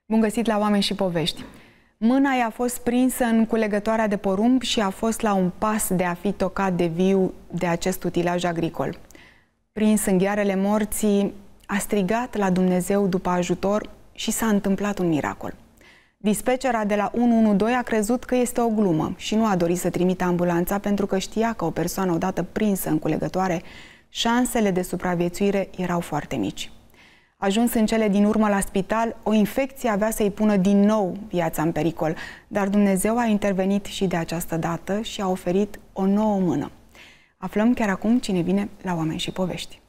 Bun găsit la Oameni și Povești. Mâna i-a fost prinsă în culegătoarea de porumb și a fost la un pas de a fi tocat de viu de acest utilaj agricol. Prins în ghearele morții, a strigat la Dumnezeu după ajutor și s-a întâmplat un miracol. Dispecera de la 112 a crezut că este o glumă și nu a dorit să trimită ambulanța pentru că știa că o persoană odată prinsă în culegătoare, șansele de supraviețuire erau foarte mici. Ajuns în cele din urmă la spital, o infecție avea să-i pună din nou viața în pericol, dar Dumnezeu a intervenit și de această dată și a oferit o nouă mână. Aflăm chiar acum cine vine la Oameni și Povești.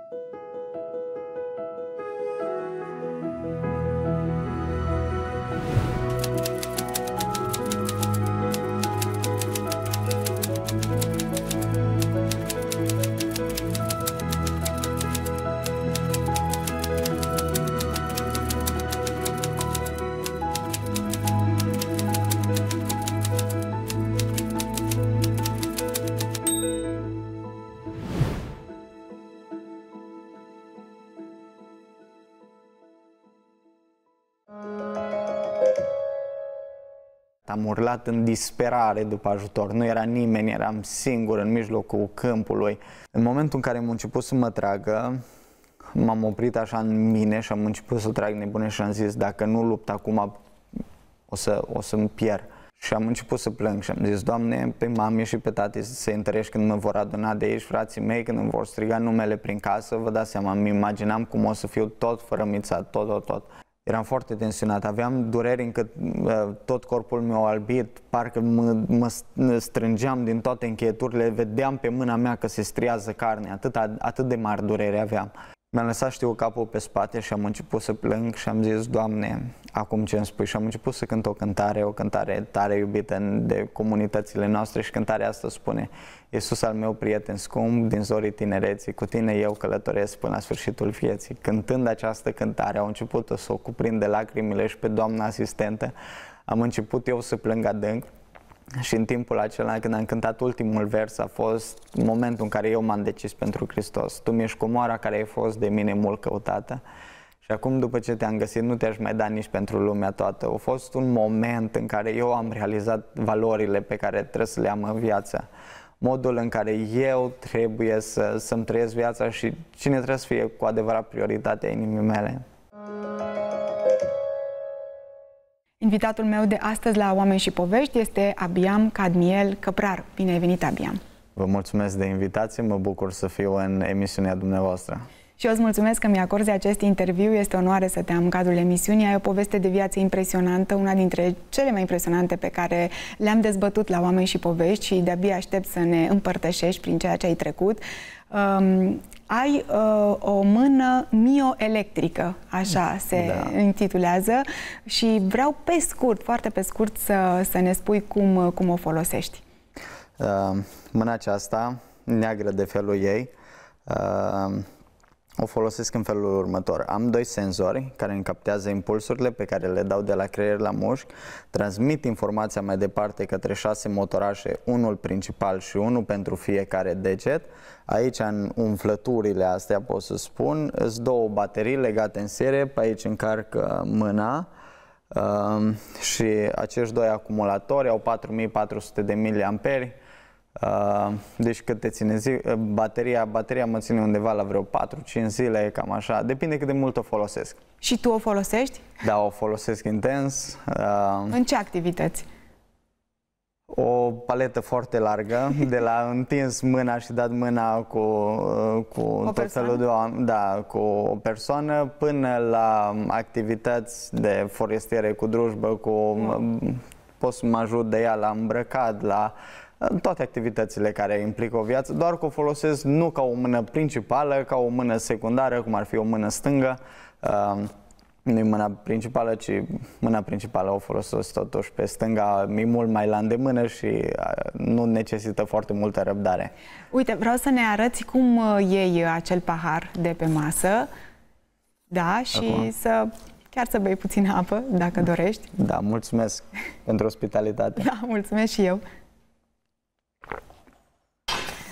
Am urlat în disperare după ajutor. Nu era nimeni, eram singur în mijlocul câmpului. În momentul în care am început să mă tragă, m-am oprit așa în mine și am început să trag nebune și am zis, dacă nu lupt acum, o să-mi pierd. Și am început să plâng și am zis, Doamne, pe mami și pe tati să întărești când mă vor aduna de aici, frații mei, când îmi vor striga numele prin casă. Vă dați seama, îmi imaginam cum o să fiu tot fărămițat, tot. Eram foarte tensionat, aveam dureri încât tot corpul meu albit, parcă mă strângeam din toate încheieturile, vedeam pe mâna mea că se striază carne, atât de mari durere aveam. Mi-am lăsat, știu, capul pe spate și am început să plâng și am zis, Doamne, acum ce îmi spui? Și am început să cânt o cântare tare iubită de comunitățile noastre și cântarea asta spune: Iisus al meu prieten scump, din zorii tinereții, cu tine eu călătoresc până la sfârșitul vieții. Cântând această cântare, au început să o cuprind de lacrimile și pe doamna asistentă. Am început eu să plâng adânc. Și în timpul acela, când am cântat ultimul vers, a fost momentul în care eu m-am decis pentru Hristos. Tu mi-ești comoara care ai fost de mine mult căutată și acum, după ce te-am găsit, nu te-aș mai da nici pentru lumea toată. A fost un moment în care eu am realizat valorile pe care trebuie să le am în viață. Modul în care eu trebuie să-mi trăiesc viața și cine trebuie să fie cu adevărat prioritatea inimii mele. Invitatul meu de astăzi la Oameni și Povești este Abiam Cadmiel Căprar. Bine ai venit, Abiam! Vă mulțumesc de invitație, mă bucur să fiu în emisiunea dumneavoastră. Și eu îți mulțumesc că mi-acorzi acest interviu, este o onoare să te am în cadrul emisiunii. Ai o poveste de viață impresionantă, una dintre cele mai impresionante pe care le-am dezbătut la Oameni și Povești și de-abia aștept să ne împărtășești prin ceea ce ai trecut. Ai o mână mioelectrică, așa se intitulează, și vreau pe scurt, foarte pe scurt, să ne spui cum o folosești. Mâna aceasta, neagră de felul ei, o folosesc în felul următor. Am doi senzori care îmi captează impulsurile pe care le dau de la creier la mușchi, transmit informația mai departe către 6 motorașe, unul principal și unul pentru fiecare deget. Aici, în umflăturile astea, pot să spun, sunt două baterii legate în serie, pe aici încarcă mâna și acești doi acumulatori au 4400 de miliamperi. Deci cât te ține zi, bateria mă ține undeva la vreo 4-5 zile, cam așa, depinde cât de mult o folosesc. Și tu o folosești? Da, o folosesc intens. În ce activități? O paletă foarte largă, de la întins mâna și dat mâna cu tot felul de oameni, cu o persoană, până la activități de forestiere cu drujbă, pot să mă ajut de ea la îmbrăcat, la toate activitățile care implică o viață, doar că o folosesc nu ca o mână principală, ca o mână secundară, cum ar fi o mână stângă. Nu e mâna principală, ci mâna principală o folosesc totuși pe stânga, e mult mai la îndemână și nu necesită foarte multă răbdare. Uite, vreau să ne arăți cum iei acel pahar de pe masă, da, și chiar să bei puțină apă, dacă dorești. Da, mulțumesc pentru ospitalitate. Da, mulțumesc și eu.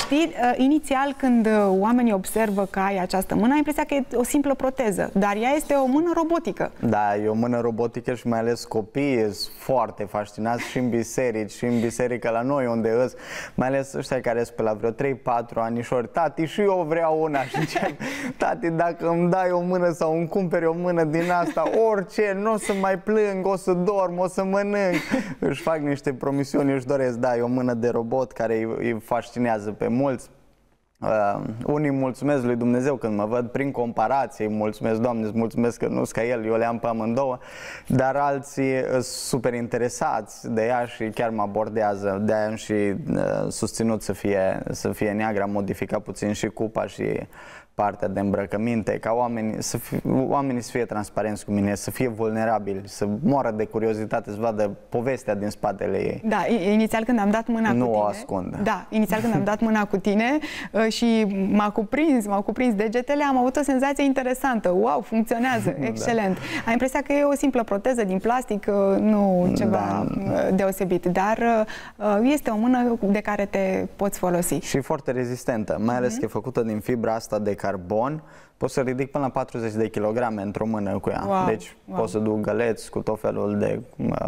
Știi, inițial când oamenii observă că ai această mână, ai impresia că e o simplă proteză, dar ea este o mână robotică. Da, e o mână robotică și mai ales copiii sunt foarte fascinați și în biserici, și în biserică la noi unde îs, mai ales ăștia care sunt pe la vreo 3-4 anișori. Tati, și eu vreau una. Și încep, tati, dacă îmi dai o mână sau îmi cumperi o mână din asta, orice, nu o să mai plâng, o să dorm, o să mănânc. Își fac niște promisiuni, își doresc, da, e o mână de robot care îi fascinează pe mulți. Unii mulțumesc lui Dumnezeu când mă văd prin comparație, îi mulțumesc, Doamne, îți mulțumesc că nu sunt ca el, eu le am pe amândouă, dar alții sunt super interesați de ea și chiar mă abordează. De-aia am și susținut să fie neagră, am modificat puțin și cupa și partea de îmbrăcăminte, ca oamenii să fie transparenți cu mine, să fie vulnerabili, să moară de curiozitate, să vadă povestea din spatele ei. Da, inițial când am dat mâna cu tine... Nu o ascund. Da, inițial când am dat mâna cu tine și m-au cuprins degetele, am avut o senzație interesantă. Wow, funcționează, excelent. Am impresia că e o simplă proteză din plastic, nu ceva deosebit, dar este o mână de care te poți folosi. Și foarte rezistentă, mai ales că e făcută din fibra asta de carbon, poți să ridic până la 40 de kilograme într-o mână cu ea. Wow, deci poți să duc găleți cu tot felul de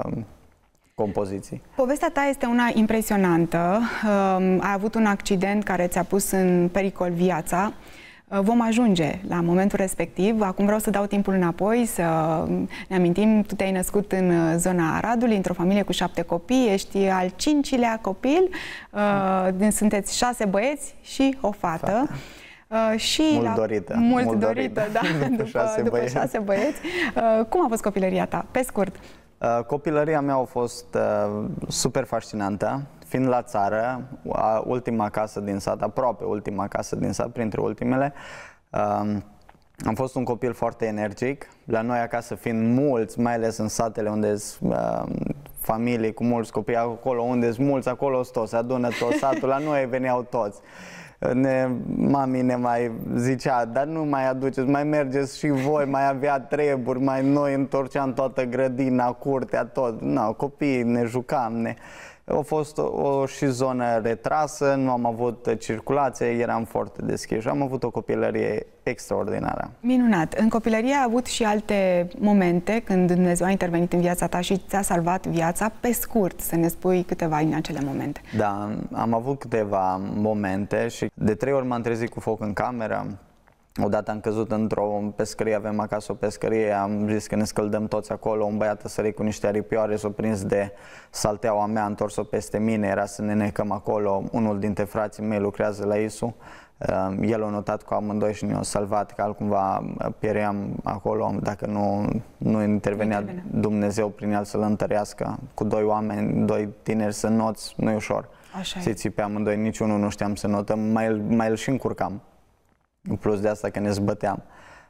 compoziții. Povestea ta este una impresionantă. Ai avut un accident care ți-a pus în pericol viața. Vom ajunge la momentul respectiv. Acum vreau să dau timpul înapoi, să ne amintim, tu te-ai născut în zona Aradului, într-o familie cu 7 copii, ești al 5-lea copil, sunteți 6 băieți și o fată. Și mult dorită, da, după 6 băieți. Cum a fost copilăria ta, pe scurt? Copilăria mea a fost super fascinantă, fiind la țară, ultima casă din sat, aproape ultima casă din sat, printre ultimele. Am fost un copil foarte energic, la noi acasă fiind mulți, mai ales în satele unde sunt familii cu mulți copii, acolo unde sunt mulți, acolo sunt toți, se adună tot satul, la noi veneau toți. Mami ne mai zicea, dar nu mai aduceți, mai mergeți și voi, mai avea treburi, mai noi întorceam toată grădina, curtea, tot. No, copiii ne jucam, a fost o și zonă retrasă, nu am avut circulație, eram foarte deschiși. Am avut o copilărie extraordinară. Minunat! În copilărie ai avut și alte momente când Dumnezeu a intervenit în viața ta și ți-a salvat viața. Pe scurt, să ne spui câteva din acele momente. Da, am avut câteva momente și de 3 ori m-am trezit cu foc în cameră. Odată am căzut într-o pescărie, avem acasă o pescărie, am zis că ne scăldăm toți acolo, un băiat a sărit cu niște aripioare, s-a prins de salteaua mea, a întors-o peste mine, era să ne necăm acolo, unul dintre frații mei lucrează la ISU, el a notat cu amândoi și ne-a salvat, că altcumva pieream acolo dacă nu intervenea Dumnezeu prin el să-l întărească, cu 2 oameni, 2 tineri să noți, nu e ușor, să-i ții pe amândoi, niciunul nu știam să notăm, mai îl și încurcam. În plus de asta că ne zbăteam.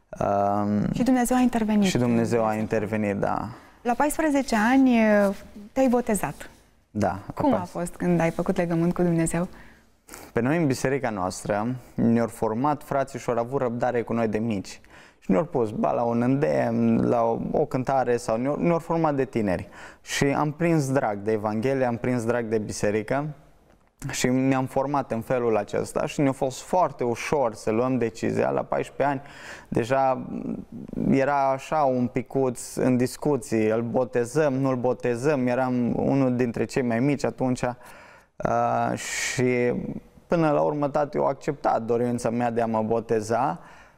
Și Dumnezeu a intervenit. Și Dumnezeu a intervenit, da. La 14 ani te-ai botezat. Da. Cum a fost când ai făcut legământ cu Dumnezeu? Pe noi în biserica noastră ne-au format frații și au avut răbdare cu noi de mici. Și ne-au pus la un îndemn, la o cântare sau ne-au format de tineri. Și am prins drag de Evanghelie, am prins drag de biserică. Și ne-am format în felul acesta și ne-a fost foarte ușor să luăm decizia. La 14 ani deja era așa un picuț în discuții, îl botezăm, nu îl botezăm, eram unul dintre cei mai mici atunci și până la urmă tatăl a acceptat dorința mea de a mă boteza.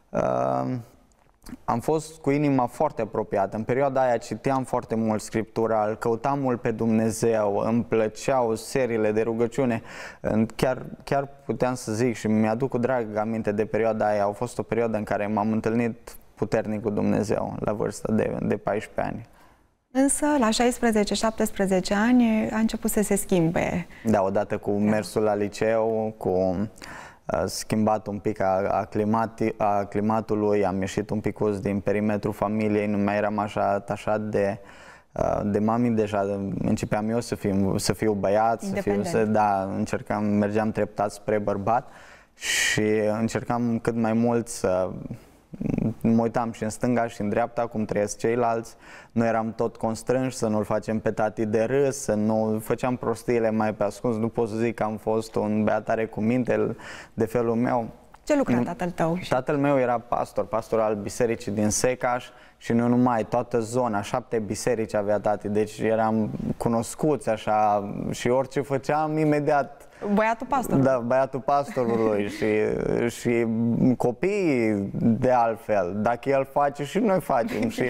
Am fost cu inima foarte apropiată. În perioada aia citeam foarte mult Scriptura, îl căutam mult pe Dumnezeu, îmi plăceau seriile de rugăciune. Chiar puteam să zic și mi-aduc cu drag aminte de perioada aia. A fost o perioadă în care m-am întâlnit puternic cu Dumnezeu, la vârsta de 14 ani. Însă, la 16-17 ani, a început să se schimbe. Da, odată cu mersul la liceu, cu schimbat un pic a climatului, am ieșit un pic din perimetrul familiei, nu mai eram așa atașat de mami, deja începeam eu să fiu băiat, mergeam treptat spre bărbat și încercam cât mai mult să Mă uitam și în stânga și în dreapta cum trăiesc ceilalți. Noi eram tot constrânși să nu-l facem pe tati de râs, să nu făceam prostiile mai pe ascuns. Nu pot să zic că am fost un băiat tare cu minte de felul meu. Ce lucra tatăl tău? Tatăl meu era pastor al bisericii din Secaș și nu numai, toată zona, 7 biserici avea tati, deci eram cunoscuți așa și orice făceam imediat. Băiatul pastor. Da, băiatul pastorului și copiii de altfel. Dacă el face și noi facem și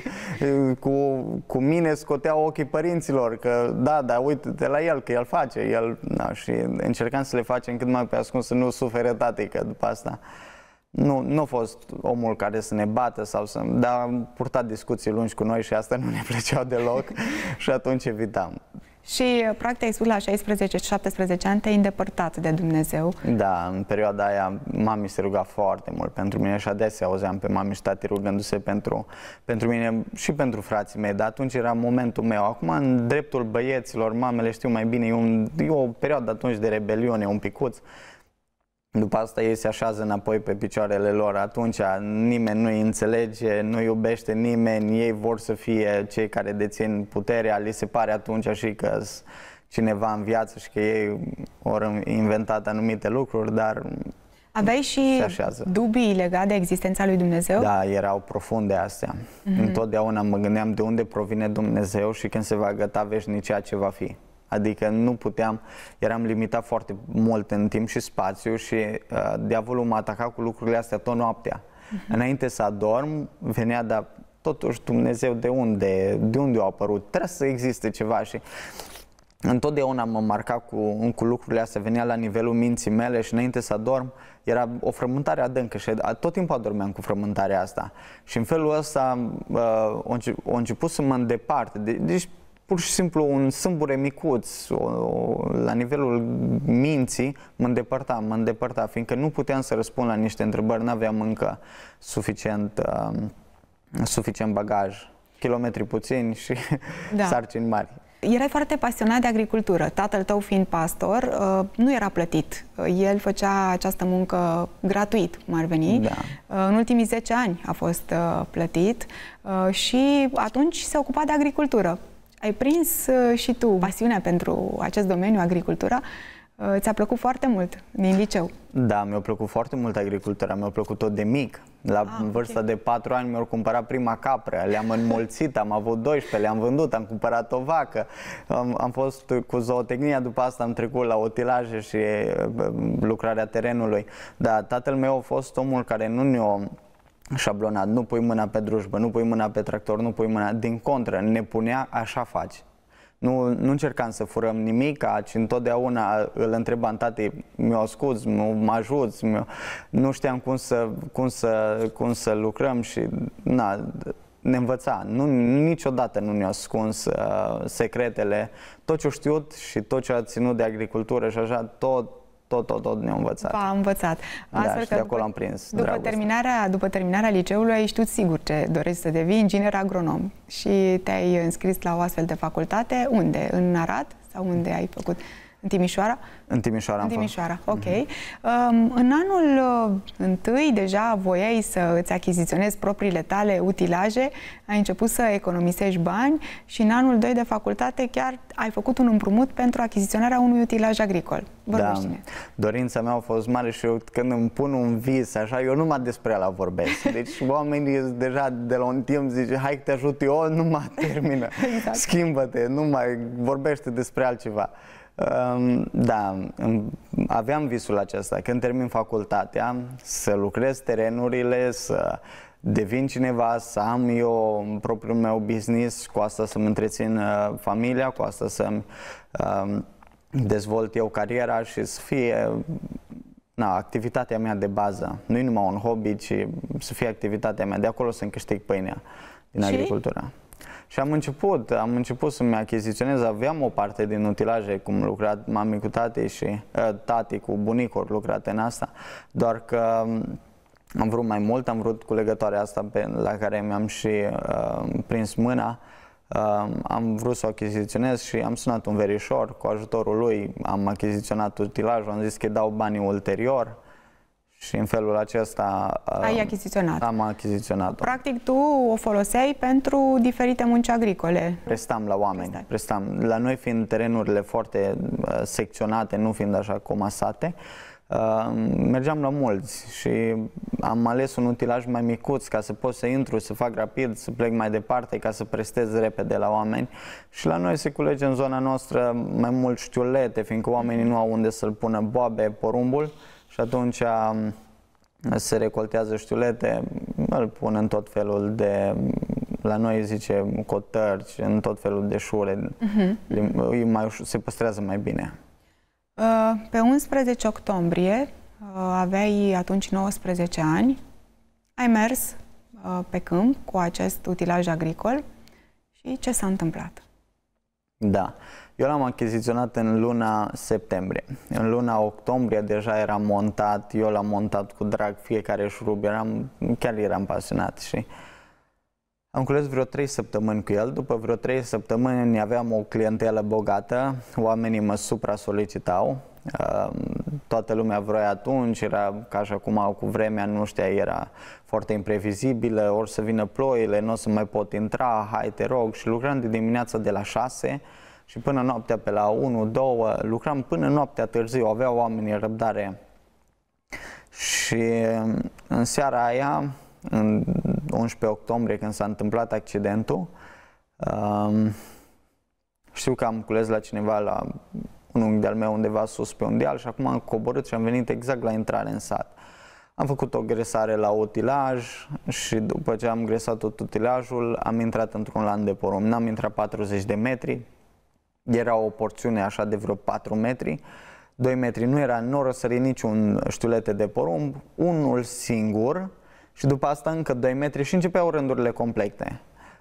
cu mine scoteau ochii părinților că da, dar uite-te la el că el face. Și încercam să le facem cât mai pe ascuns să nu sufere tati, că după asta nu a fost omul care să ne bată sau dar am purtat discuții lungi cu noi și asta nu ne plăceau deloc și atunci evitam. Și, practic, ai spus la 16-17 ani te-ai îndepărtat de Dumnezeu. Da, în perioada aia mami se ruga foarte mult pentru mine și adesea auzeam pe mami și tati rugându-se pentru mine și pentru frații mei, dar atunci era momentul meu. Acum, în dreptul băieților, mamele știu mai bine, e o perioadă atunci de rebeliune, un picuț. După asta ei se așează înapoi pe picioarele lor, atunci nimeni nu îi înțelege, nu iubește nimeni, ei vor să fie cei care dețin puterea, li se pare atunci și că cineva în viață și că ei au inventat anumite lucruri, dar aveai și dubii legate de existența lui Dumnezeu? Da, erau profunde astea. Întotdeauna mă gândeam de unde provine Dumnezeu și când se va găta veșnicia ce va fi. Adică nu puteam, eram limitat foarte mult în timp și spațiu și diavolul mă ataca cu lucrurile astea tot noaptea. Înainte să adorm, venea, dar totuși Dumnezeu de unde a apărut? Trebuie să existe ceva și întotdeauna mă marca cu lucrurile astea, venea la nivelul minții mele și înainte să adorm era o frământare adâncă și tot timpul adormeam cu frământarea asta. Și în felul ăsta a început să mă îndeparte. Deci pur și simplu un sâmbure micuț la nivelul minții mă îndepărta, fiindcă nu puteam să răspund la niște întrebări, n-aveam încă suficient bagaj, kilometri puțini și sarcini mari. Erai foarte pasionat de agricultură. Tatăl tău fiind pastor, nu era plătit. El făcea această muncă gratuit, cum ar veni. Da. În ultimii 10 ani a fost plătit și atunci se ocupa de agricultură. Ai prins și tu pasiunea pentru acest domeniu, agricultura. Ți-a plăcut foarte mult din liceu. Da, mi-a plăcut foarte mult agricultura, mi-a plăcut tot de mic. La vârsta de 4 ani mi-au cumpărat prima capră, le-am înmulțit, am avut 12, le-am vândut, am cumpărat o vacă. Am fost cu zootehnia, după asta am trecut la utilaje și lucrarea terenului. Da, tatăl meu a fost omul care nu ne-a șablonat, nu pui mâna pe drujbă, nu pui mâna pe tractor, nu pui mâna, din contră, ne punea așa faci. Nu încercam să furăm nimic, ci întotdeauna îl întrebam, tati, mi-o ascuzi, mă ajuți, nu știam cum să lucrăm și ne învăța. Niciodată nu ne-a ascuns secretele, tot ce a știut și tot ce a ținut de agricultură și așa, tot ne-a învățat. V-a învățat. Astfel și de acolo am prins după terminarea liceului ai știut sigur ce dorești să devii, inginer agronom. Și te-ai înscris la o astfel de facultate. Unde? În Arad? Sau unde ai făcut? În Timișoara? În Timișoara. În Timișoara, ok. În anul întâi deja voiai să îți achiziționezi propriile tale utilaje, ai început să economisești bani și în anul 2 de facultate chiar ai făcut un împrumut pentru achiziționarea unui utilaj agricol. Vorbește-ne. Da, dorința mea a fost mare și eu, când îmi pun un vis, așa, eu numai despre ăla vorbesc. Deci oamenii deja de la un timp zice, hai că te ajut eu, nu mai termină, exact. Schimbă-te, nu mai vorbește despre altceva. Da, aveam visul acesta, când termin facultatea, să lucrez terenurile, să devin cineva, să am eu propriul meu business, cu asta să-mi întrețin familia, cu asta să-mi dezvolt eu cariera și să fie activitatea mea de bază. Nu e numai un hobby, ci să fie activitatea mea. De acolo să-mi câștig pâinea din agricultură. Și am început să-mi achiziționez, aveam o parte din utilaje, cum lucrat mami cu tati și tati cu bunicul au lucrat în asta, doar că am vrut mai mult, am vrut culegătoarea asta la care mi-am și prins mâna, am vrut să o achiziționez și am sunat un verișor, cu ajutorul lui am achiziționat utilajul, am zis că îi dau banii ulterior Și în felul acesta am achiziționat-o. Practic tu o foloseai pentru diferite munci agricole. Prestam la oameni. La noi fiind terenurile foarte secționate, nu fiind așa comasate, mergeam la mulți și am ales un utilaj mai micuț ca să pot să intru, să fac rapid, să plec mai departe, ca să prestez repede la oameni. Și la noi se culege în zona noastră mai mult știulete, fiindcă oamenii nu au unde să-l pună boabe, porumbul, și atunci se recoltează știulete, îl pun în tot felul de, la noi zice cotărci, în tot felul de șure, se păstrează mai bine. Pe 11 octombrie, aveai atunci 19 ani, ai mers pe câmp cu acest utilaj agricol și ce s-a întâmplat? Da, eu l-am achiziționat în luna septembrie. În luna octombrie deja era montat, eu l-am montat cu drag fiecare șurub, chiar eram pasionat și am cules vreo 3 săptămâni cu el. După vreo 3 săptămâni aveam o clientelă bogată, oamenii mă supra-solicitau, toată lumea vroia atunci, era ca și acum cu vremea, nu știa, era foarte imprevizibilă, ori să vină ploile, nu o să mai pot intra, hai te rog, și lucram de dimineața de la 6 și până noaptea pe la 1-2, lucram până noaptea târziu, aveau oamenii răbdare. Și în seara aia, în 11 octombrie, când s-a întâmplat accidentul, știu că am cules la cineva, la un unghi de-al meu undeva sus pe un deal, și acum am coborât și am venit exact la intrare în sat. Am făcut o gresare la utilaj și după ce am gresat tot utilajul, am intrat într-un lan de porumb. N-am intrat 40 de metri, era o porțiune așa de vreo 4 metri, 2 metri nu era, nu răsări niciun știulete de porumb, unul singur, și după asta încă 2 metri și începeau rândurile complete.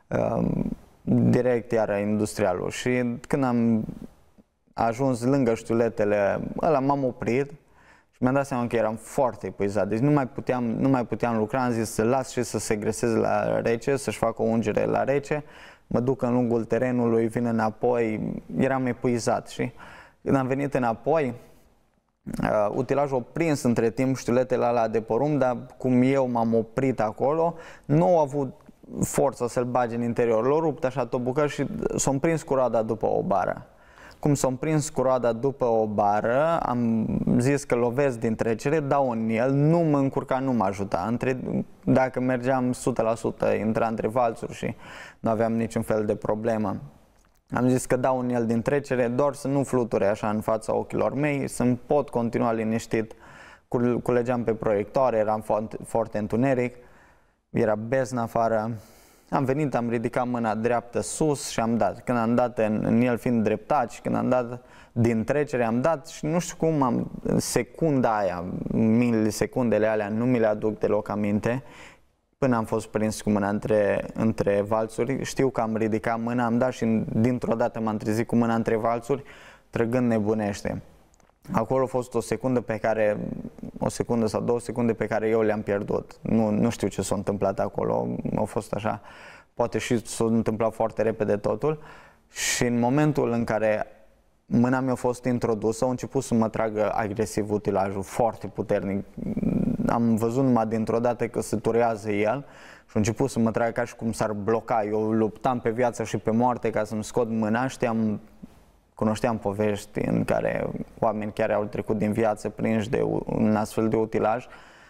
Direct iară industrialul. Și când am ajuns lângă știuletele ăla, m-am oprit și mi-am dat seama că eram foarte epuizat. Deci nu mai puteam lucra, am zis să las și să se greseze la rece, să-și facă o ungere la rece, mă duc în lungul terenului, vin înapoi, eram epuizat. Și când am venit înapoi, utilajul a prins între timp știuletele alea de porumb, dar cum eu m-am oprit acolo, nu au avut forța să-l bage în interior. L-au rupt așa tot bucăți și s-au prins cu roada după o bară. Cum s-au prins cu roada după o bară, am zis că lovesc din trecere, dau în el, nu mă încurca, nu mă ajuta. Dacă mergeam 100%, intra între valțuri și nu aveam niciun fel de problemă. Am zis că dau în el din trecere, doar să nu fluture așa în fața ochilor mei, să-mi pot continua liniștit. Culegeam pe proiectoare, eram foarte întuneric, era beznă afară. Am venit, am ridicat mâna dreaptă sus și am dat. Când am dat în el fiind dreptat și când am dat din trecere, am dat și nu știu cum secunda aia, milisecundele alea, nu mi le aduc deloc aminte, până am fost prins cu mâna între valțuri. Știu că am ridicat mâna, am dat și dintr-o dată m-am trezit cu mâna între valțuri, trăgând nebunește. Acolo a fost o secundă sau 2 secunde pe care eu le-am pierdut. Nu știu ce s-a întâmplat acolo, a fost așa, poate și s-a întâmplat foarte repede totul. Și în momentul în care mâna mea a fost introdusă, a început să mă tragă agresiv utilajul, foarte puternic. Am văzut numai dintr-o dată că se turează el și a început să mă tragă ca și cum s-ar bloca. Eu luptam pe viață și pe moarte ca să-mi scot mâna, cunoșteam povești în care oameni chiar au trecut din viață prinși de un astfel de utilaj.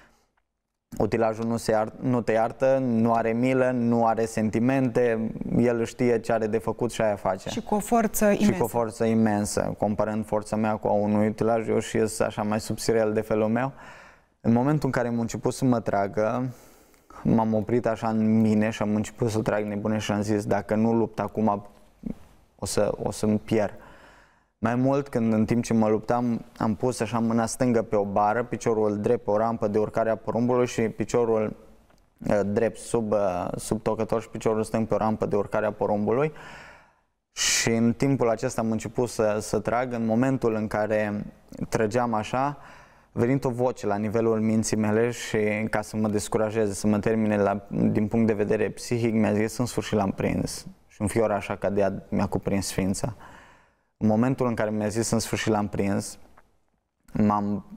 Utilajul nu te iartă, nu are milă, nu are sentimente, el știe ce are de făcut și aia face. Și cu o forță imensă. Și cu o forță imensă. Comparând forța mea cu a unui utilaj, eu și ies așa mai subțirel de felul meu. În momentul în care am început să mă tragă, m-am oprit așa în mine și am început să trag nebune și am zis, dacă nu lupt acum, o să-mi pierd. Mai mult, când în timp ce mă luptam, am pus așa mâna stângă pe o bară, piciorul drept pe o rampă de urcare a porumbului și piciorul drept sub tocător și piciorul stâng pe o rampă de urcare a porumbului. Și în timpul acesta am început să trag. În momentul în care trăgeam așa, a venit o voce la nivelul minții mele și ca să mă descurajeze, să mă termine din punct de vedere psihic, mi-a zis, în sfârșit l-am prins. Și un fior așa cădea, mi-a cuprins ființa. În momentul în care mi-a zis în sfârșit l-am prins,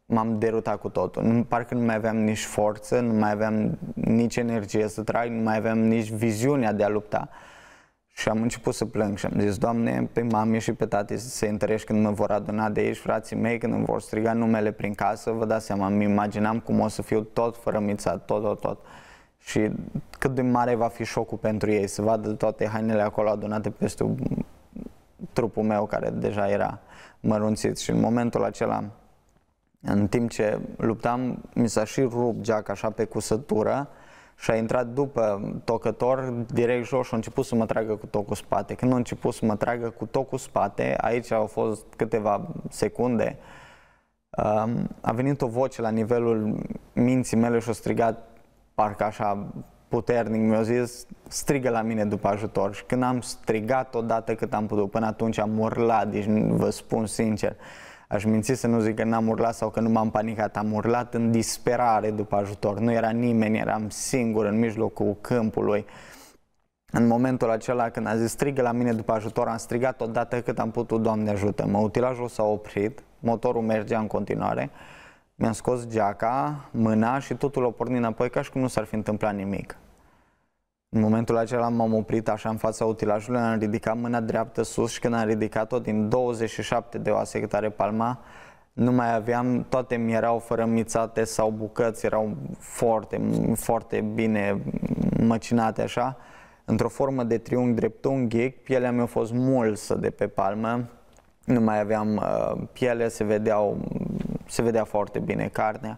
m-am derutat cu totul. Parcă nu mai aveam nici forță, nu mai aveam nici energie să trag, nu mai aveam nici viziunea de a lupta. Și am început să plâng și am zis, Doamne, pe mami și pe tati să-i întărești când mă vor aduna de aici, frații mei, când îmi vor striga numele prin casă. Vă dați seama, îmi imaginam cum o să fiu tot fărămițat, tot. Și cât de mare va fi șocul pentru ei să vadă toate hainele acolo adunate peste trupul meu, care deja era mărunțit. Și în momentul acela, în timp ce luptam, mi s-a și rupt geaca așa pe cusătură și a intrat după tocător direct jos și a început să mă tragă cu tocul spate. Când a început să mă tragă cu tocul spate, aici au fost câteva secunde, a venit o voce la nivelul minții mele și a strigat parcă așa puternic, mi-a zis, strigă la mine după ajutor. Și când am strigat odată cât am putut, până atunci am urlat, deci vă spun sincer, aș minți să nu zic că n-am urlat sau că nu m-am panicat, am urlat în disperare după ajutor. Nu era nimeni, eram singur în mijlocul câmpului. În momentul acela când a zis strigă la mine după ajutor, am strigat odată cât am putut, Doamne ajută-mă. Utilajul s-a oprit, motorul mergea în continuare, mi-am scos geaca, mâna și totul a pornit înapoi ca și cum nu s-ar fi întâmplat nimic. În momentul acela m-am oprit așa în fața utilajului, am ridicat mâna dreaptă sus și când am ridicat-o, din 27 de oase cât are palma, nu mai aveam, toate mi erau fărămițate sau bucăți, erau foarte bine măcinate așa, într-o formă de triunghi dreptunghic, pielea mea a fost mulsă de pe palmă, nu mai aveam piele, se vedea foarte bine carnea.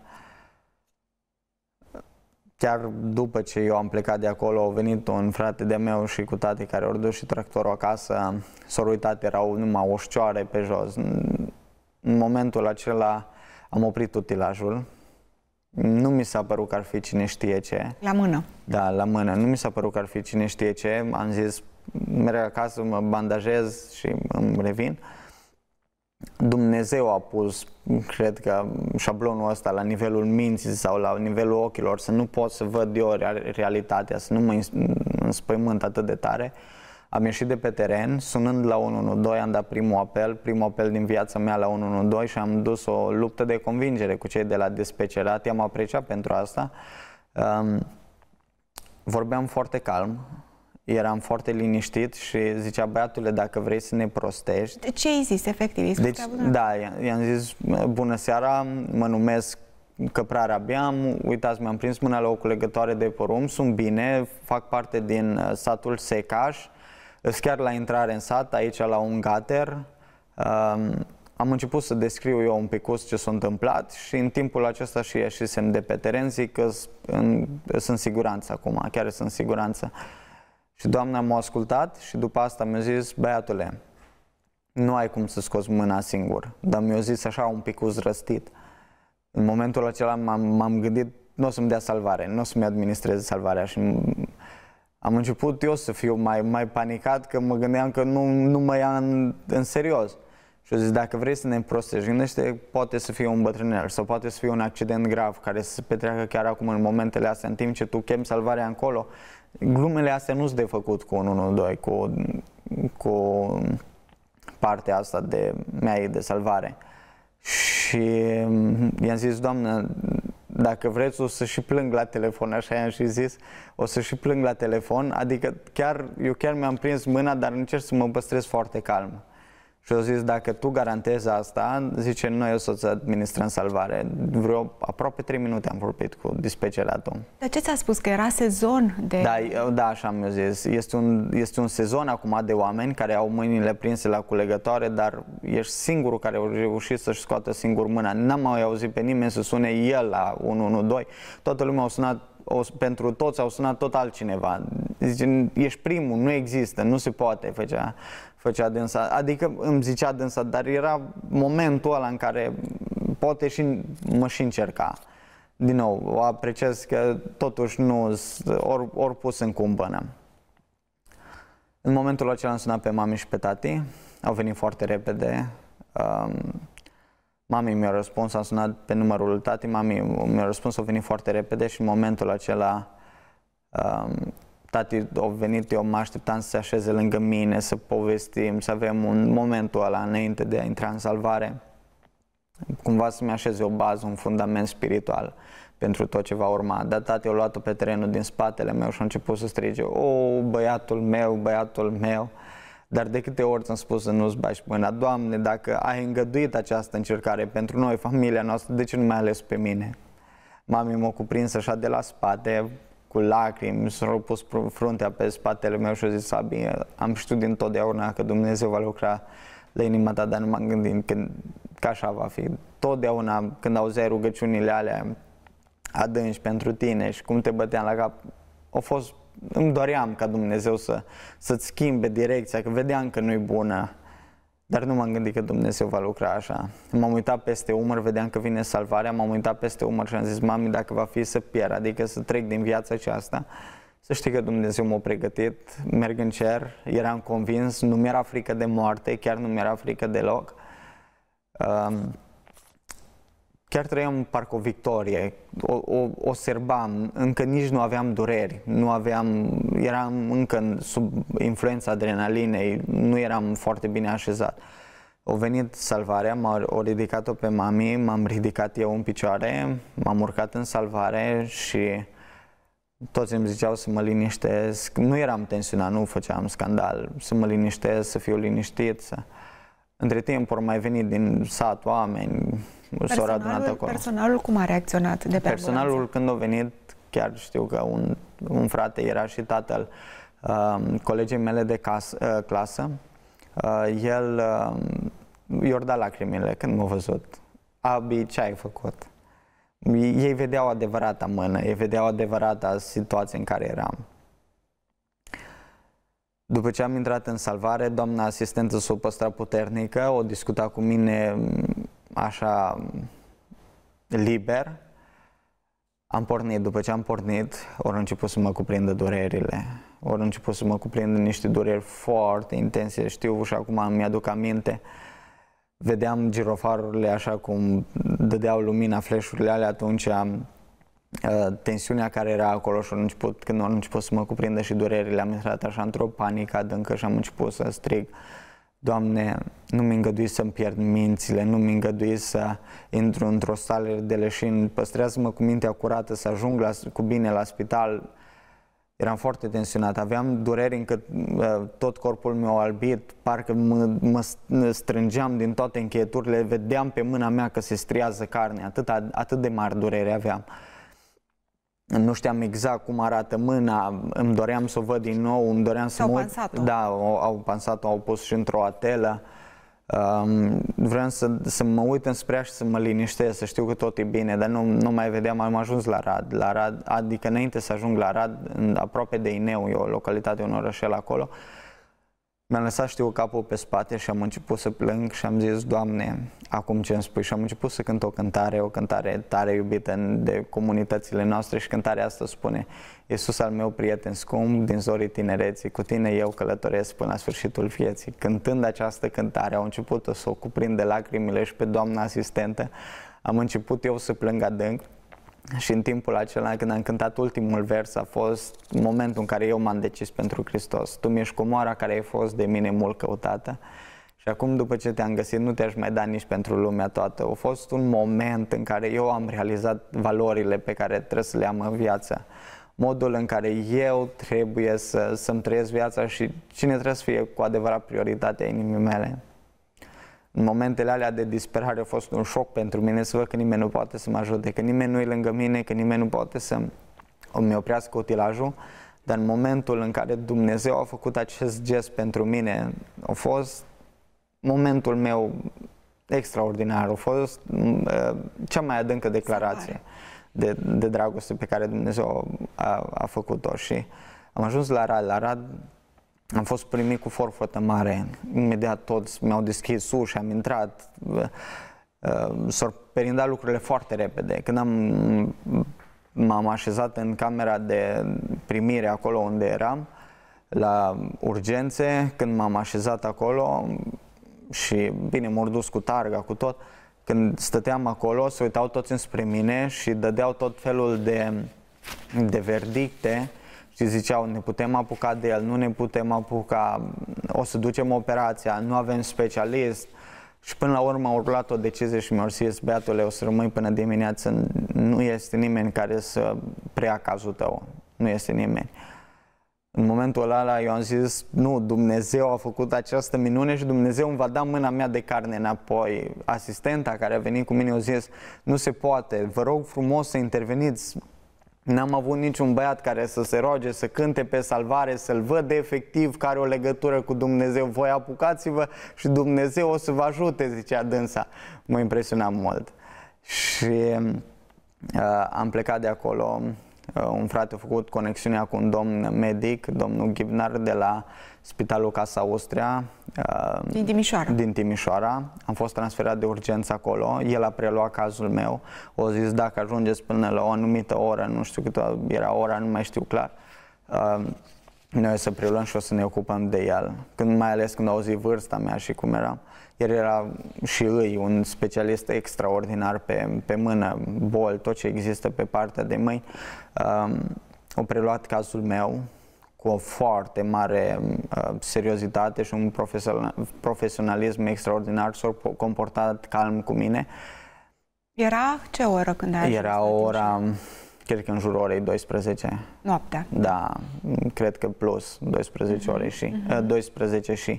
Chiar după ce eu am plecat de acolo, a venit un frate de-a meu și cu tati care au dus și tractorul acasă, s-au uitat, erau numai oșcioare pe jos. În momentul acela am oprit utilajul. Nu mi s-a părut că ar fi cine știe ce. La mână? Da, la mână. Nu mi s-a părut că ar fi cine știe ce. Am zis, merg acasă, mă bandajez și îmi revin. Dumnezeu a pus, cred că, șablonul ăsta la nivelul minții sau la nivelul ochilor, să nu pot să văd eu realitatea, să nu mă înspăimânt atât de tare. Am ieșit de pe teren, sunând la 112, am dat primul apel din viața mea la 112 și am dus o luptă de convingere cu cei de la dispecerat, i-am apreciat pentru asta. Vorbeam foarte calm. Eram foarte liniștit și zicea, băiatule, dacă vrei să ne prostești... De ce ai zis, efectiv? Deci, da, i-am zis, bună seara, mă numesc Căprar Abiam, uitați, mi-am prins mâna la o culegătoare de porumb, sunt bine, fac parte din satul Secaș, sunt chiar la intrare în sat, aici la un gater. Am început să descriu eu un picuț ce s-a întâmplat și în timpul acesta și ieșisem de pe teren, zic că sunt în siguranță acum, chiar sunt în siguranță. Și doamna m-a ascultat și după asta mi-a zis, băiatule, nu ai cum să scoți mâna singur, dar mi-a zis așa un pic răstit. În momentul acela m-am gândit, nu o să-mi dea salvare, nu o să-mi administreze salvarea și am început eu să fiu mai panicat, că mă gândeam că nu mă ia în serios. Și eu zis, dacă vrei să ne prostești, gândește, poate să fie un bătrânel sau poate să fie un accident grav care să se petreacă chiar acum în momentele astea, în timp ce tu chemi salvarea încolo. Glumele astea nu sunt de făcut cu 112, cu partea asta mea de salvare. Și i-am zis, doamnă, dacă vreți o să și plâng la telefon, așa i-am și zis, o să și plâng la telefon, adică eu chiar mi-am prins mâna, dar încerc să mă păstrez foarte calm. Și au zis, dacă tu garantezi asta, zice, noi o să-ți administrăm salvare. Vreo aproape 3 minute am vorbit cu dispeceratul. Dar ce ți-a spus? Că era sezon de... Da, așa mi-a zis. Este un sezon acum de oameni care au mâinile prinse la culegătoare, dar ești singurul care a reușit să-și scoată singur mâna. N-am mai auzit pe nimeni să sune el la 112. Toată lumea a sunat, pentru toți au sunat tot altcineva. Zice, ești primul, nu există, nu se poate, făcea dânsa, adică îmi zicea dânsa, dar era momentul ăla în care poate și mă și încerca. Din nou, o apreciez că totuși nu ori pus în cumpănă. În momentul acela am sunat pe mami și pe tati, au venit foarte repede. Mami mi-a răspuns, am sunat pe numărul tati, mami mi-a răspuns, au venit foarte repede și în momentul acela tati a venit, eu mă așteptam să se așeze lângă mine, să povestim, să avem un momentul ăla înainte de a intra în salvare. cumva să-mi așeze o bază, un fundament spiritual pentru tot ce va urma. Dar tati a luat-o pe terenul din spatele meu și a început să strige: "O, băiatul meu, băiatul meu!" Dar de câte ori ți-am spus să nu-ți bagi mâna: "Doamne, dacă ai îngăduit această încercare pentru noi, familia noastră, de ce nu m-ai ales pe mine?" Mami m-a cuprins așa de la spate, cu lacrimi, s-a pus fruntea pe spatele meu și a zis: "Sabi, am știut dintotdeauna că Dumnezeu va lucra la inima ta, dar nu m-am gândit că așa va fi." Totdeauna când auzeai rugăciunile alea adânci pentru tine și cum te băteam la cap, îmi doream ca Dumnezeu să-ți schimbe direcția, că vedeam că nu-i bună, dar nu m-am gândit că Dumnezeu va lucra așa. M-am uitat peste umăr, vedeam că vine salvarea, m-am uitat peste umăr și am zis: "Mami, dacă va fi să pierd, adică să trec din viața aceasta, să știi că Dumnezeu m-a pregătit, merg în cer." Eram convins, nu mi-era frică de moarte, chiar nu mi-era frică deloc. Chiar trăiam parcă o victorie, o serbam, încă nici nu aveam dureri, eram încă sub influența adrenalinei, nu eram foarte bine așezat. A venit salvarea, m-a ridicat-o pe mami, m-am ridicat eu în picioare, m-am urcat în salvare și toți îmi ziceau să mă liniștesc. Nu eram tensionat, nu făceam scandal, să mă liniștesc, să fiu liniștit. Între timp au mai venit din sat oameni, s-au adunat acolo. Personalul cum a reacționat de pe Personalul când a venit, chiar știu că un frate era și tatăl colegii mele de clasă, el i-a dat lacrimile când m-a văzut. "Abi, ce ai făcut?" Ei vedeau adevărata mână, ei vedeau adevărata situație în care eram. După ce am intrat în salvare, doamna asistentă s-a păstrat puternică, o discuta cu mine așa liber. Am pornit, după ce am pornit, au început să mă cuprindă durerile. Au început să mă cuprindă niște dureri foarte intense, știu și acum mi-aduc aminte. Vedeam girofarurile așa cum dădeau lumina, flash-urile alea, atunci tensiunea care era acolo și când au început să mă cuprindă și durerile, am intrat așa într-o panică adâncă și am început să strig: "Doamne, nu mi îngădui să-mi pierd mințile, nu mi îngădui să intru într-o stare de leșin, păstrează-mă cu mintea curată să ajung cu bine la spital." Eram foarte tensionat, aveam dureri încât tot corpul meu albit, parcă mă strângeam din toate încheieturile, vedeam pe mâna mea că se striază carne, atât de mari durere aveam. Nu știam exact cum arată mâna, îmi doream să o văd din nou, îmi doream să mă uit. Da, au pansat-o, au pus și într-o atelă. Vreau să mă uit înspre ea și să mă liniștesc, să știu că tot e bine, dar nu mai vedeam. Am ajuns la Rad, adică înainte să ajung la Rad, aproape de Ineu, e o localitate, un orășel acolo. Mi-am lăsat, știu, capul pe spate și am început să plâng și am zis: "Doamne, acum ce îmi spui?" Și am început să cânt o cântare tare iubită de comunitățile noastre și cântarea asta spune: "Iisus al meu prieten scump, din zorii tinereții, cu tine eu călătoresc până la sfârșitul vieții." Cântând această cântare, au început să o cuprind de lacrimile și pe doamna asistentă. Am început eu să plâng adânc. Și în timpul acela, când am cântat ultimul vers, a fost momentul în care eu m-am decis pentru Hristos. "Tu mi-ești comoara care ai fost de mine mult căutată și acum, după ce te-am găsit, nu te-aș mai da nici pentru lumea toată." A fost un moment în care eu am realizat valorile pe care trebuie să le am în viață, modul în care eu trebuie să-mi trăiesc viața și cine trebuie să fie cu adevărat prioritatea inimii mele. În momentele alea de disperare a fost un șoc pentru mine să văd că nimeni nu poate să mă ajute, că nimeni nu e lângă mine, că nimeni nu poate să îmi oprească utilajul, dar în momentul în care Dumnezeu a făcut acest gest pentru mine, a fost momentul meu extraordinar, a fost cea mai adâncă declarație de dragoste pe care Dumnezeu a făcut-o. Și am ajuns la Rad, am fost primit cu forfătă mare, imediat toți mi-au deschis ușa, am intrat, s-au perindat lucrurile foarte repede. Când m-am așezat în camera de primire acolo unde eram, la urgențe, când m-am așezat acolo și bine, m-au dus cu targa, cu tot, când stăteam acolo, se uitau toți înspre mine și dădeau tot felul de verdicte și ziceau: "Ne putem apuca de el, nu ne putem apuca, o să ducem operația, nu avem specialist." Și până la urmă au luat o decizie și mi-au zis, băiatule, o să rămâi până dimineață, nu este nimeni care să preia cazul tău, nu este nimeni. În momentul ăla eu am zis, nu, Dumnezeu a făcut această minune și Dumnezeu îmi va da mâna mea de carne înapoi. Asistenta care a venit cu mine a zis, nu se poate, vă rog frumos să interveniți. N-am avut niciun băiat care să se roage, să cânte pe salvare, să-l văd efectiv care are o legătură cu Dumnezeu. Voi apucați-vă și Dumnezeu o să vă ajute, zicea dânsa. Mă impresiona mult. Și am plecat de acolo. Un frate a făcut conexiunea cu un domn medic, domnul Ghibnar, de la Spitalul Casa Austria. Din Timișoara. Din Timișoara. Am fost transferat de urgență acolo. El a preluat cazul meu. O zis, dacă ajungeți până la o anumită oră, nu știu câtă era ora, nu mai știu clar, noi o să preluăm și o să ne ocupăm de el. Mai ales când au auzit vârsta mea și cum era. El era și îi un specialist extraordinar pe mână, bol, tot ce există pe partea de mâini. Au preluat cazul meu cu o foarte mare seriozitate și un profesionalism extraordinar. S-au comportat calm cu mine. Era ce oră când ai ajuns? Era o ora, cred că în jurul orei 12. Noaptea. Da, cred că plus 12 ore și 12 și.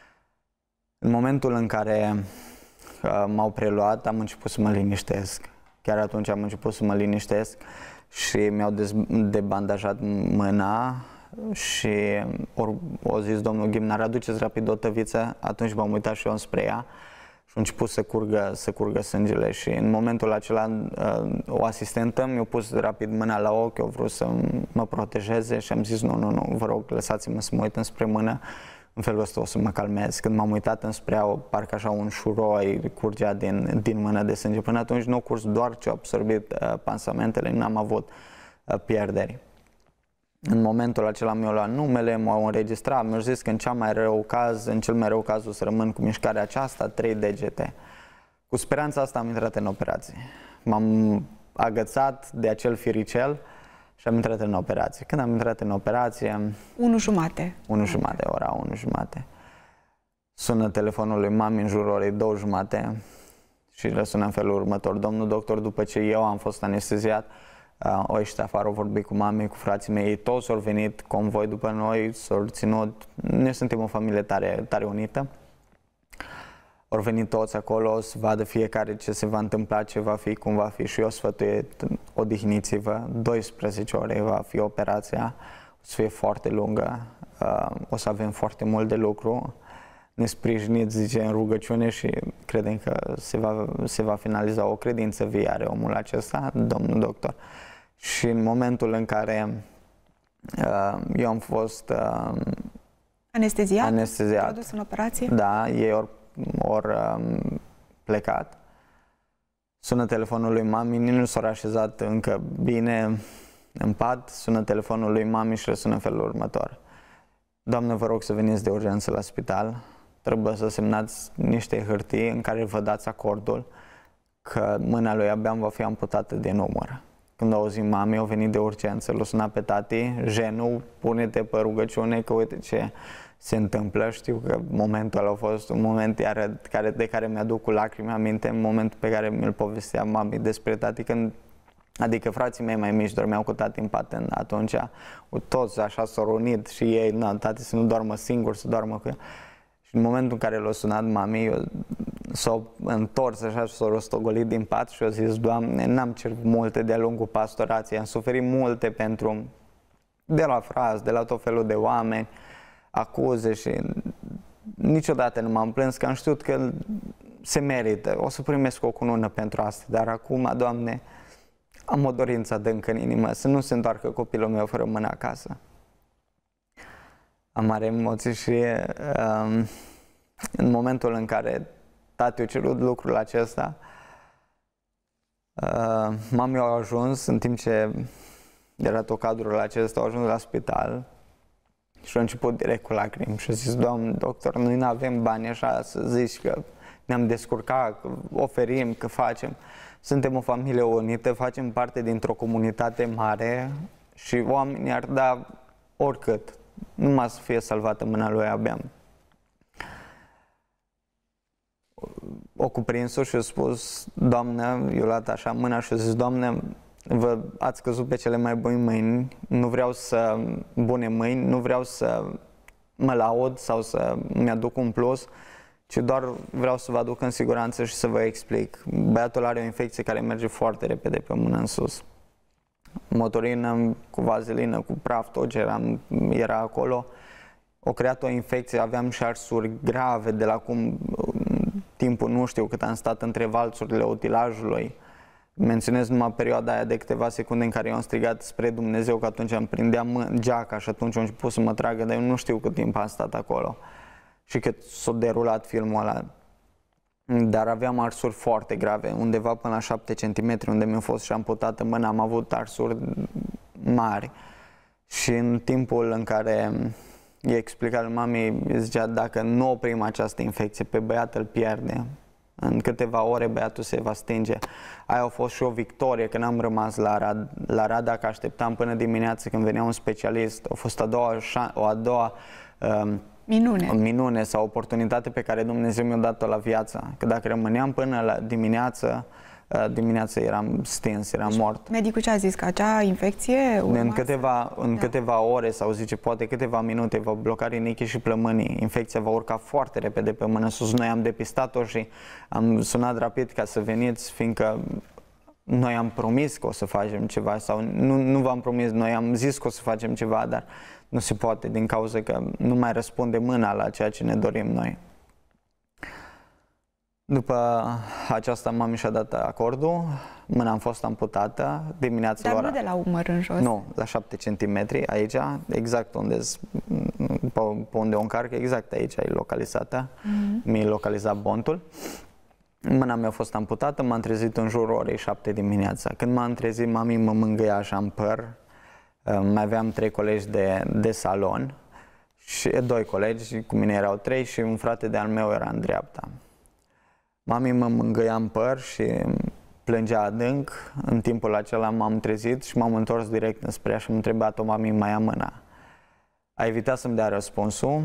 În momentul în care m-au preluat, am început să mă liniștesc. Chiar atunci am început să mă liniștesc și mi-au debandajat mâna și o zis domnul Ghimnar, aduceți rapid o tăviță. Atunci m-am uitat și eu înspre ea și a început să curgă sângele și în momentul acela o asistentă mi-a pus rapid mâna la ochi, eu vrut să mă protejeze și am zis nu, vă rog, lăsați-mă să mă uit înspre mână. În felul ăsta o să mă calmez. Când m-am uitat înspre ea, parcă așa un șuroi curgea din mână de sânge. Până atunci nu a curs, doar ce au absorbit pansamentele, n-am avut pierderi. În momentul acela mi-au luat numele, m-au înregistrat, mi-au zis că în cel mai rău caz o să rămân cu mișcarea aceasta, 3 degete. Cu speranța asta am intrat în operație. M-am agățat de acel firicel și am intrat în operație. Când am intrat în operație... 1:30. 1:30, ora 1:30. Sună telefonul lui mami în jurul orei 2:30 și le sună în felul următor. Domnul doctor, după ce eu am fost anesteziat, o ieșit afară, au vorbit cu mami, cu frații mei, ei toți au venit convoi după noi, s-au ținut. Noi suntem o familie tare, tare unită. Au venit toți acolo să vadă fiecare ce se va întâmpla, ce va fi, cum va fi și eu sfătuiesc, odihniți-vă, 12 ore va fi operația, o să fie foarte lungă, o să avem foarte mult de lucru, ne sprijiniți, zice, în rugăciune și credem că se va finaliza o credință vie are omul acesta, domnul doctor. Și în momentul în care eu am fost anesteziat, adus în operație? Da, ei ori plecat. Sună telefonul lui mami, nici nu s-a așezat încă bine în pat, sună telefonul lui mami și răsună în felul următor. Doamnă, vă rog să veniți de urgență la spital, trebuie să semnați niște hârtii în care vă dați acordul că mâna lui Abeam va fi amputată din umăr. Când au auzit mami, au venit de urgență, l-a sunat pe tati, Jenu, pune-te pe rugăciune că uite ce se întâmplă. Știu că momentul ăla a fost un moment iar de care mi-aduc cu lacrimi aminte, în momentul pe care mi-l povestea mami despre tati, adică frații mei mai mici dormeau cu tati în pat atunci, toți așa s-au unit și ei, tati să nu doarmă singur, să doarmă cu el. Și în momentul în care l-a sunat mami, s-a întors așa și s-a rostogolit din pat și a zis, Doamne, n-am cerut multe de-a lungul pastorației, am suferit multe de la frați, de la tot felul de oameni, acuze și niciodată nu m-am plâns, că am știut că se merită, o să primesc o cunună pentru asta, dar acum, Doamne, am o dorință adâncă în inimă, să nu se întoarcă copilul meu fără mână acasă. Am mare emoții și în momentul în care tati a cerut lucrul acesta, mami a ajuns, în timp ce era tot cadrul acesta, a ajuns la spital și a început direct cu lacrimi și a zis, Doamne, doctor, noi nu avem bani așa să zici că ne-am descurcat, că oferim, că facem. Suntem o familie unită, facem parte dintr-o comunitate mare și oamenii ar da oricât, numai să fie salvată mâna lui Abeam. o cuprins-o și a spus, Doamnă, eu luat așa mâna și a zis, Doamne, vă ați căzut pe cele mai bune mâini, nu vreau să bune mâini, nu vreau să mă laud sau să mi-aduc un plus, ci doar vreau să vă aduc în siguranță și să vă explic. Băiatul are o infecție care merge foarte repede pe mână în sus. Motorină, cu vazelină, cu praf, tot ce era acolo. O creat o infecție, aveam și arsuri grave de la cum timpul, nu știu cât am stat între valțurile utilajului. Menționez numai perioada aia de câteva secunde în care eu am strigat spre Dumnezeu, că atunci îmi prindea geaca și atunci am început să mă tragă, dar eu nu știu cât timp am stat acolo și cât s-a derulat filmul ăla. Dar aveam arsuri foarte grave, undeva până la 7 cm, unde mi-a fost și amputată mâna, am avut arsuri mari. Și în timpul în care i-a explicat lui mami, zicea, dacă nu oprim această infecție, pe băiat îl pierde. În câteva ore băiatul se va stinge. Aia a fost și o victorie, că n-am rămas la rad, dacă așteptam până dimineață când venea un specialist. A fost a doua minune sau oportunitate pe care Dumnezeu mi-a dat-o la viață. Că dacă rămâneam până la dimineață, eram stins, eram mort. Medicul ce a zis? Că acea infecție în câteva ore sau zice poate câteva minute va bloca rinichii și plămânii. Infecția va urca foarte repede pe mână sus. Noi am depistat-o și am sunat rapid ca să veniți, fiindcă noi am promis că o să facem ceva sau nu v-am promis, noi am zis că o să facem ceva, dar nu se poate din cauza că nu mai răspunde mâna la ceea ce ne dorim noi. După aceasta mami și-a dat acordul, mâna am fost amputată dimineața. Dar nu de la umăr în jos? Nu, la 7 cm aici, exact pe unde o încarcă, exact aici e localizată. Mi-e localizat bontul. Mâna mea a fost amputată, m-am trezit în jurul orei 7 dimineața. Când m-am trezit, mami mă mângâia așa în păr. Mai aveam 3 colegi de salon, și 2 colegi, cu mine erau 3 și un frate de-al meu era în dreapta. Mami mă mângâia în păr și plângea adânc. În timpul acela m-am trezit și m-am întors direct înspre ea și m-a întrebat-o, mami, mai ia mâna. A evitat să-mi dea răspunsul.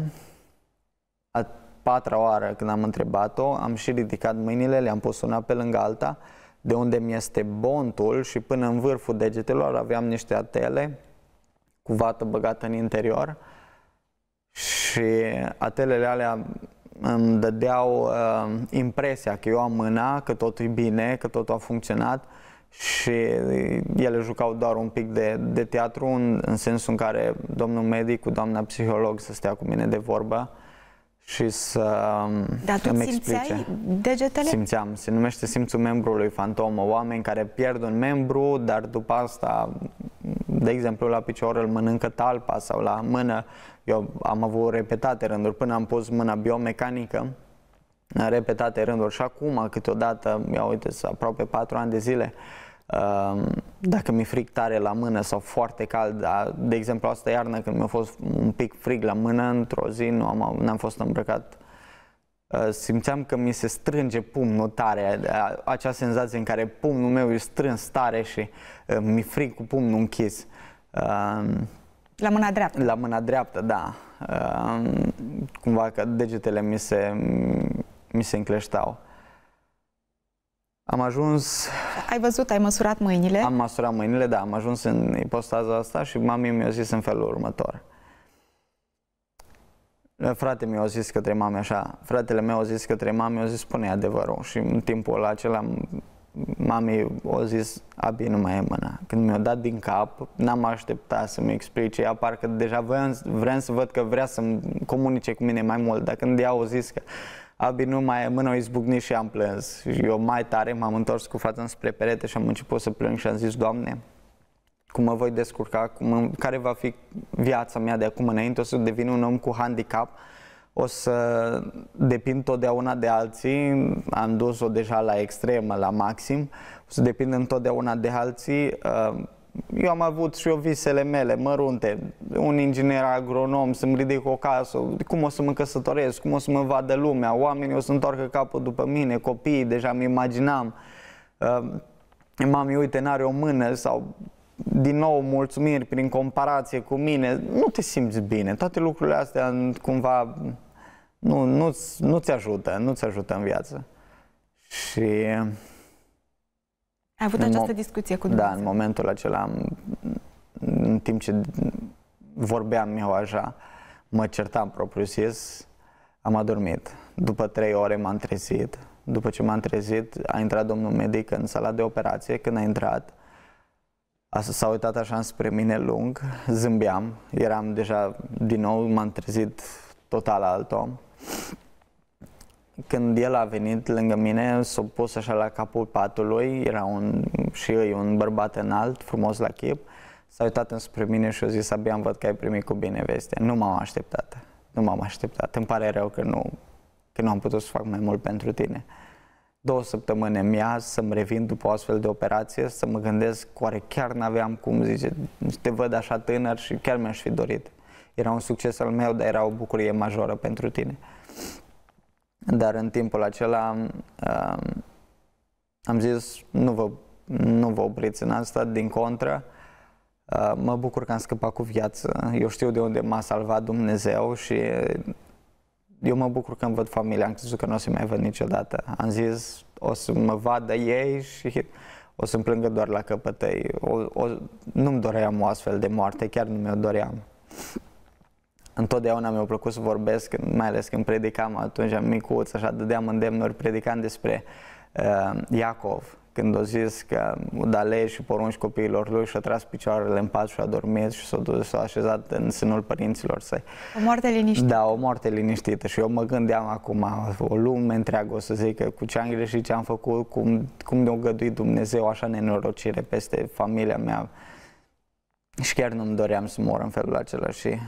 A 4-a oară când am întrebat-o, am și ridicat mâinile, le-am pus una pe lângă alta, de unde mi este bontul și până în vârful degetelor aveam niște atele cu vată băgată în interior și atelele alea îmi dădeau impresia că eu am mâna, că totul e bine, că totul a funcționat și ele jucau doar un pic de teatru în sensul în care domnul medic cu doamna psiholog să stea cu mine de vorbă și să îmi explice. Degetele? Simțeam. Se numește simțul membrului fantomă. Oameni care pierd un membru, dar după asta, de exemplu, la picior îl mănâncă talpa sau la mână. Eu am avut repetate rânduri, până am pus mâna biomecanică, repetate rânduri și acum câteodată, uite, aproape 4 ani de zile, dacă mi-e frig tare la mână sau foarte cald, de exemplu asta iarnă când mi-a fost un pic frig la mână, într-o zi n-am fost îmbrăcat, simțeam că mi se strânge pumnul tare, acea senzație în care pumnul meu e strâns tare și mi-e frig cu pumnul închis. La mâna dreaptă? La mâna dreaptă, da. Cumva că degetele mi se încleștau. Am ajuns... Ai văzut, ai măsurat mâinile? Am măsurat mâinile, da. Am ajuns în ipostaza asta și mami mi-a zis în felul următor. Fratele meu a zis către mami așa, fratele meu a zis către mami, a zis spune adevărul și în timpul acela mami a zis abi nu mai e mâna. Când mi-a dat din cap, n-am așteptat să-mi explice, ea parcă deja vreau să văd că vrea să-mi comunice cu mine mai mult, dar când ea a zis că abi nu mai e mână, o izbucnit și am plâns. Și eu mai tare m-am întors cu fața înspre perete și am început să plâng și am zis, Doamne, cum mă voi descurca, care va fi viața mea de acum înainte, o să devin un om cu handicap, o să depind totdeauna de alții, am dus-o deja la extremă, la maxim, o să depind întotdeauna de alții. Eu am avut și eu visele mele mărunte, un inginer agronom, să-mi ridic o casă, cum o să mă căsătoresc, cum o să mă vadă lumea, oamenii o să întoarcă capul după mine, copiii, deja mi imaginam. Mami, uite, n-are o mână sau... Din nou, mulțumiri prin comparație cu mine, nu te simți bine. Toate lucrurile astea cumva nu-ți ajută în viață. Și ai avut această discuție cu Dumnezeu? Da, în momentul acela, în timp ce vorbeam eu așa, mă certam propriu-zis, am adormit. După 3 ore m-am trezit. După ce m-am trezit, a intrat domnul medic în sala de operație. Când a intrat, s-a uitat așa spre mine lung, zâmbeam, eram deja din nou, m-am trezit total alt om. Când el a venit lângă mine, s-a pus așa la capul patului, era un bărbat înalt, frumos la chip, s-a uitat înspre mine și a zis: abia îmi văd că ai primit cu bine vestea. Nu m-am așteptat, nu m-am așteptat, îmi pare rău că nu am putut să fac mai mult pentru tine. 2 săptămâni mi-a să-mi revin după o astfel de operație, să mă gândesc, oare chiar n-aveam cum, zice, te văd așa tânăr și chiar mi-aș fi dorit. Era un succes al meu, dar era o bucurie majoră pentru tine. Dar în timpul acela am zis, nu vă opriți în asta, din contră, mă bucur că am scăpat cu viață, eu știu de unde m-a salvat Dumnezeu și eu mă bucur că îmi văd familia, am crezut că nu o să mai văd niciodată. Am zis, o să mă vadă ei și o să-mi plângă doar la căpătăi. Nu-mi doream o astfel de moarte, chiar nu mi-o doream. Întotdeauna mi-a plăcut să vorbesc, mai ales când predicam atunci, am micuț, așa, dădeam îndemnuri, predicam despre Iacov, când a zis că da legi și porunci copiilor lui și a tras picioarele în pat și a dormit și s-a așezat în sânul părinților săi. O moarte liniștită. Da, o moarte liniștită și eu mă gândeam acum, o lume întreagă o să zică cu ce am greșit, ce am făcut, cum ne-a găduit Dumnezeu așa nenorocire peste familia mea și chiar nu-mi doream să mor în felul acela și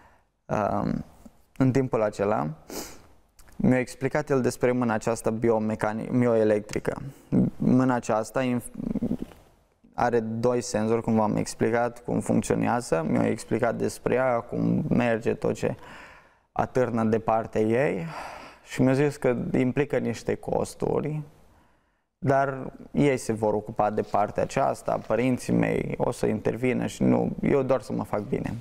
în timpul acela mi-a explicat el despre mâna aceasta bioelectrică. Mâna aceasta are 2 senzori, cum v-am explicat, cum funcționează. Mi-a explicat despre ea, cum merge tot ce atârnă de partea ei și mi-a zis că implică niște costuri, dar ei se vor ocupa de partea aceasta, părinții mei o să intervină și eu doar să mă fac bine.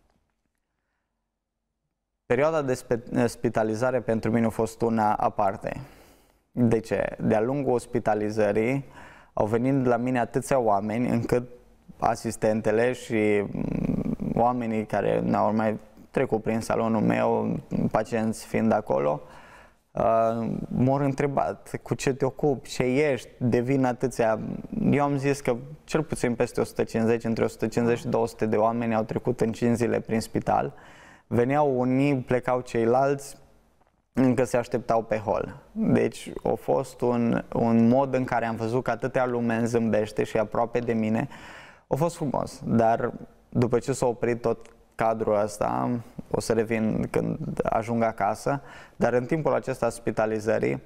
Perioada de spitalizare pentru mine a fost una aparte. De ce? De-a lungul ospitalizării au venit la mine atâția oameni încât asistentele și oamenii care n-au mai trecut prin salonul meu, pacienți fiind acolo, m-au întrebat cu ce te ocupi, ce ești, devin atâția. Eu am zis că cel puțin peste 150, între 150 și 200 de oameni au trecut în 5 zile prin spital. Veneau unii, plecau ceilalți, încă se așteptau pe hol. Deci a fost un mod în care am văzut că atâtea lume îmi zâmbește și aproape de mine. A fost frumos, dar după ce s-a oprit tot cadrul ăsta, o să revin când ajung acasă, dar în timpul acesta spitalizării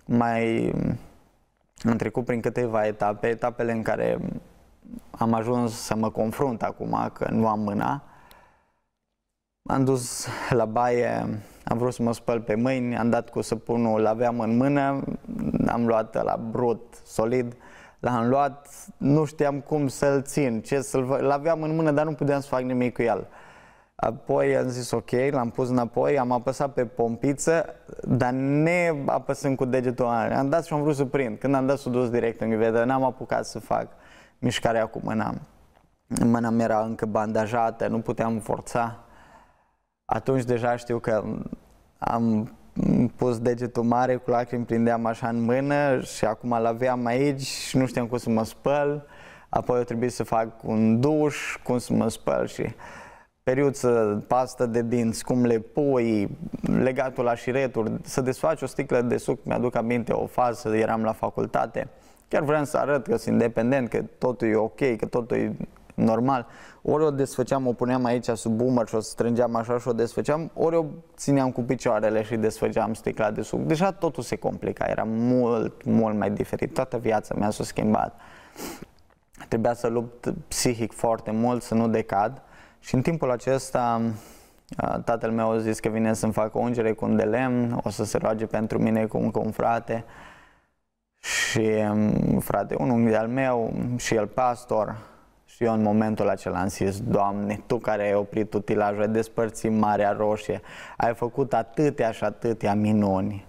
am trecut prin câteva etape, etapele în care am ajuns să mă confrunt acum, că nu am mâna. Am dus la baie, am vrut să mă spăl pe mâini, am dat cu săpunul, l-aveam în mână, am luat la brut, solid, l-am luat, nu știam cum să-l țin, l-aveam în mână, dar nu puteam să fac nimic cu el. Apoi am zis ok, l-am pus înapoi, am apăsat pe pompiță, dar neapăsând cu degetul, am dat și am vrut să prind. Când am dat s-o dus direct în ghivedă, n-am apucat să fac mișcarea cu mâna. Mâna mea era încă bandajată, nu puteam forța. Atunci deja știu că am pus degetul mare, cu lacrimi prindeam așa în mână și acum l-aveam aici și nu știam cum să mă spăl. Apoi eu trebuie să fac un duș, cum să mă spăl și periuță, pastă de dinți, cum le pui, legatul la șireturi, să desfaci o sticlă de suc, mi-aduc aminte o fază, eram la facultate. Chiar vreau să arăt că sunt independent, că totul e ok, că totul e normal. Ori o desfăceam, o puneam aici sub umăr și o strângeam așa și o desfăceam, ori o țineam cu picioarele și desfăceam sticla de suc. Deja totul se complica, era mult, mult mai diferit. Toată viața mea s-a schimbat. Trebuia să lupt psihic foarte mult, să nu decad. Și în timpul acesta, tatăl meu a zis că vine să-mi facă o ungere cu un de lemn, o să se roage pentru mine cu un frate. Și frate, un unghi al meu și el pastor. Și eu în momentul acela am zis, Doamne, Tu care ai oprit utilajul, ai despărțit Marea Roșie, ai făcut atâtea și atâtea minuni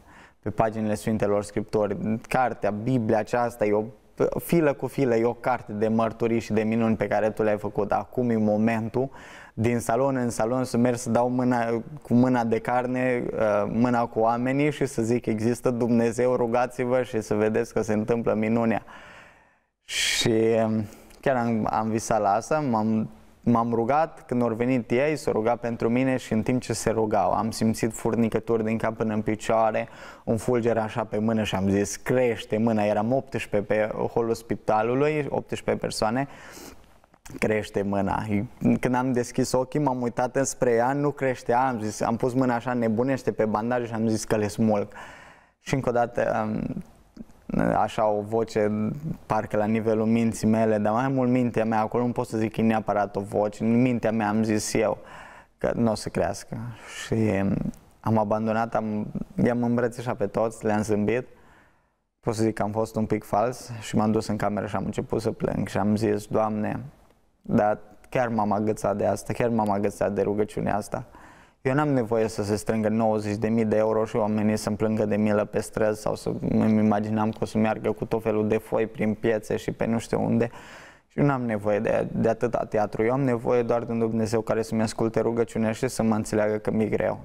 pe paginile Sfintelor Scripturi. Cartea, Biblia aceasta e o filă cu filă, e o carte de mărturii și de minuni pe care tu le-ai făcut. Acum e momentul din salon în salon să merg să dau mâna cu mâna de carne, mâna cu oamenii și să zic există Dumnezeu, rugați-vă și să vedeți că se întâmplă minunea. Și chiar am visat la asta, m-am rugat, când au venit ei, s-au rugat pentru mine și în timp ce se rugau, am simțit furnicături din cap până în picioare, un fulger așa pe mână și am zis, crește mâna, eram 18 pe holul spitalului, 18 persoane, crește mâna. Când am deschis ochii, m-am uitat înspre ea, nu creștea, am pus mâna așa nebunește pe bandaj și am zis că le smulg. Și încă o dată, așa o voce, parcă la nivelul minții mele, dar mai mult mintea mea, acolo nu pot să zic că e neapărat o voce, în mintea mea am zis eu că nu o să crească. Și am abandonat, i-am îmbrățișat pe toți, le-am zâmbit. Pot să zic că am fost un pic fals și m-am dus în cameră și am început să plâng și am zis, Doamne, dar chiar m-am agățat de asta, chiar m-am agățat de rugăciunea asta. Eu n-am nevoie să se strângă 90.000 de euro și oamenii să-mi plângă de milă pe străzi sau să îmi imaginam că o să meargă cu tot felul de foi prin piețe și pe nu știu unde. Și eu n-am nevoie de atâta teatru, eu am nevoie doar de un Dumnezeu care să-mi asculte rugăciunea și să mă înțeleagă că mi-e greu.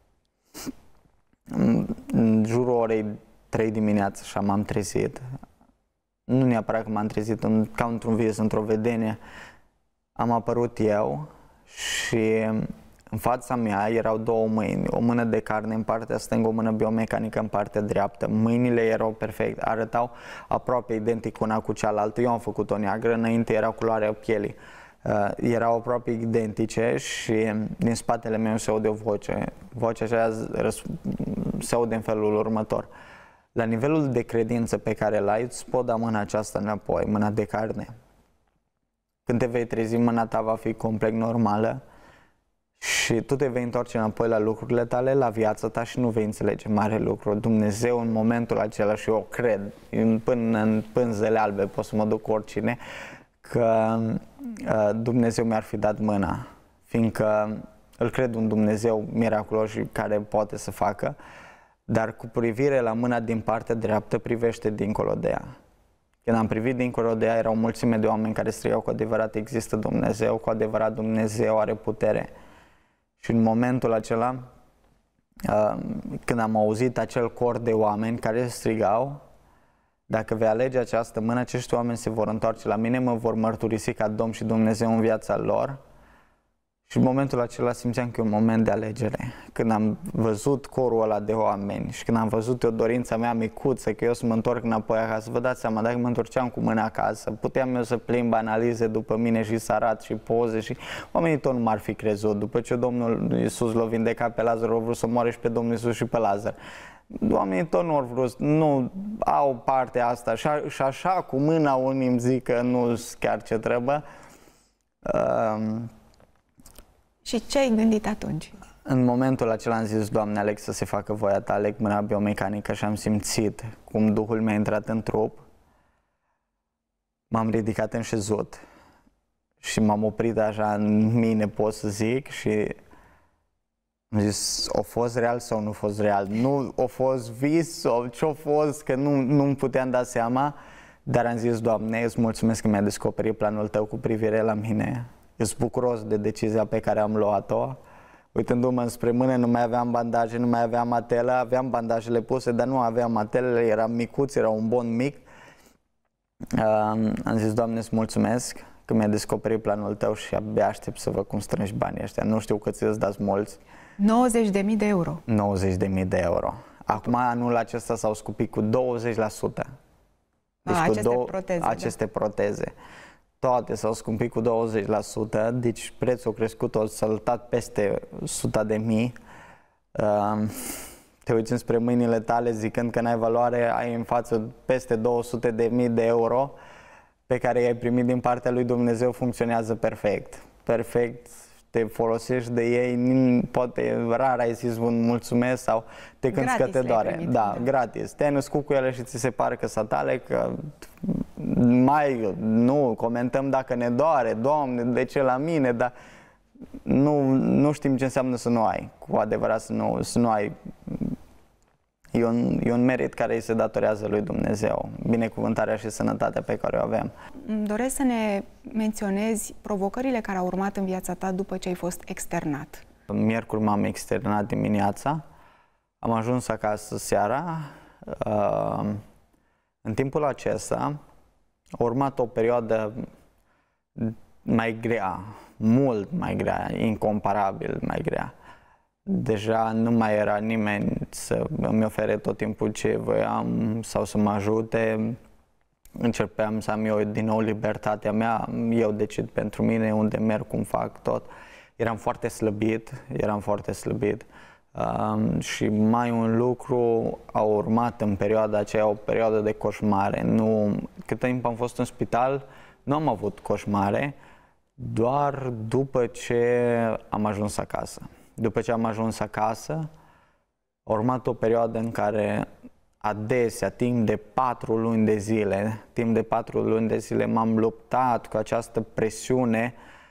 În jurul orei 3 dimineața așa m-am trezit. Nu neapărat că m-am trezit ca într-un vis, într-o vedenie. Am apărut eu și în fața mea erau două mâini, o mână de carne în partea stângă, o mână biomecanică în partea dreaptă. Mâinile erau perfect, arătau aproape identic una cu cealaltă. Eu am făcut-o neagră, înainte era culoarea pielii. Erau aproape identice și din spatele meu se aude o voce. Vocea aceea se aude în felul următor. La nivelul de credință pe care l-ai, îți pot da mâna aceasta înapoi, mâna de carne. Când te vei trezi, mâna ta va fi complet normală și tu te vei întoarce înapoi la lucrurile tale, la viața ta și nu vei înțelege mare lucru. Dumnezeu în momentul acela, și eu cred, până în pânzele albe pot să mă duc cu oricine, că Dumnezeu mi-ar fi dat mâna, fiindcă îl cred un Dumnezeu miraculos și care poate să facă, dar cu privire la mâna din partea dreaptă privește dincolo de ea. Când am privit dincolo de ea, era o mulțime de oameni care strigau cu adevărat există Dumnezeu, cu adevărat Dumnezeu are putere. Și în momentul acela, când am auzit acel cor de oameni care strigau, dacă vei alege această mână, acești oameni se vor întoarce la mine, mă vor mărturisi ca Domn și Dumnezeu în viața lor. Și în momentul acela simțeam că e un moment de alegere. Când am văzut corul ăla de oameni și când am văzut o dorința mea micuță, că eu să mă întorc înapoi acasă, vă dați seama, dacă mă întorceam cu mâna acasă, puteam eu să plimb analize după mine și să arăt și poze și oamenii tot nu m-ar fi crezut. După ce Domnul Iisus l-a vindecat pe Lazar, au vrut să moare și pe Domnul Iisus și pe Lazar. Oamenii tot nu au vrut, nu au partea asta și așa cu mâna unii îmi zic că nu chiar ce trebuie. Și ce ai gândit atunci? În momentul acela am zis, Doamne, aleg să se facă voia Ta, aleg mâna biomecanică și am simțit cum Duhul mi-a intrat în trup. M-am ridicat în șezut și m-am oprit așa în mine, pot să zic, și am zis, a fost real sau nu a fost real? Nu a fost vis sau ce-a fost, că nu-mi puteam da seama, dar am zis, Doamne, îți mulțumesc că mi-ai descoperit planul Tău cu privire la mine. Sunt bucuros de decizia pe care am luat-o. Uitându-mă înspre mână, nu mai aveam bandaje, nu mai aveam matelă, aveam bandajele puse, dar nu aveam matelele, eram micuț, era un bon mic. Am zis, Doamne, îți mulțumesc că mi-ai descoperit planul Tău și abia aștept să văd cum strângi banii ăștia. Nu știu cât îți dați mulți. 90.000 de euro. 90.000 de euro. Acum anul acesta s-au scupit cu 20%. Deci aceste proteze. Toate s-au scumpit cu 20%, deci prețul a crescut, a săltat peste 100.000. Te uiți înspre mâinile tale zicând că n-ai valoare, ai în față peste 200.000 de euro pe care i-ai primit din partea lui Dumnezeu, funcționează perfect. Perfect, te folosești de ei, poate rar ai zis un mulțumesc sau te cânti că te doare. Primit, da, gratis. Te-ai născut cu ele și ți se pare că s-a tale, că nu comentăm dacă ne doare, Doamne, de ce la mine, dar nu știm ce înseamnă să nu ai, cu adevărat să nu ai. e un merit care îi se datorează lui Dumnezeu, binecuvântarea și sănătatea pe care o avem. Îmi doresc să ne menționezi provocările care au urmat în viața ta după ce ai fost externat. Miercuri m-am externat dimineața, am ajuns acasă seara. În timpul acesta a urmat o perioadă mai grea, mult mai grea, incomparabil mai grea. Deja nu mai era nimeni să îmi ofere tot timpul ce voiam sau să mă ajute. Începeam să am eu din nou libertatea mea, eu decid pentru mine unde merg, cum fac tot. Eram foarte slăbit, și mai un lucru a urmat în perioada aceea, o perioadă de coșmare. Cât timp am fost în spital, nu am avut coșmare, doar după ce am ajuns acasă. După ce am ajuns acasă, a urmat o perioadă în care adesea, timp de 4 luni de zile, m-am luptat cu această presiune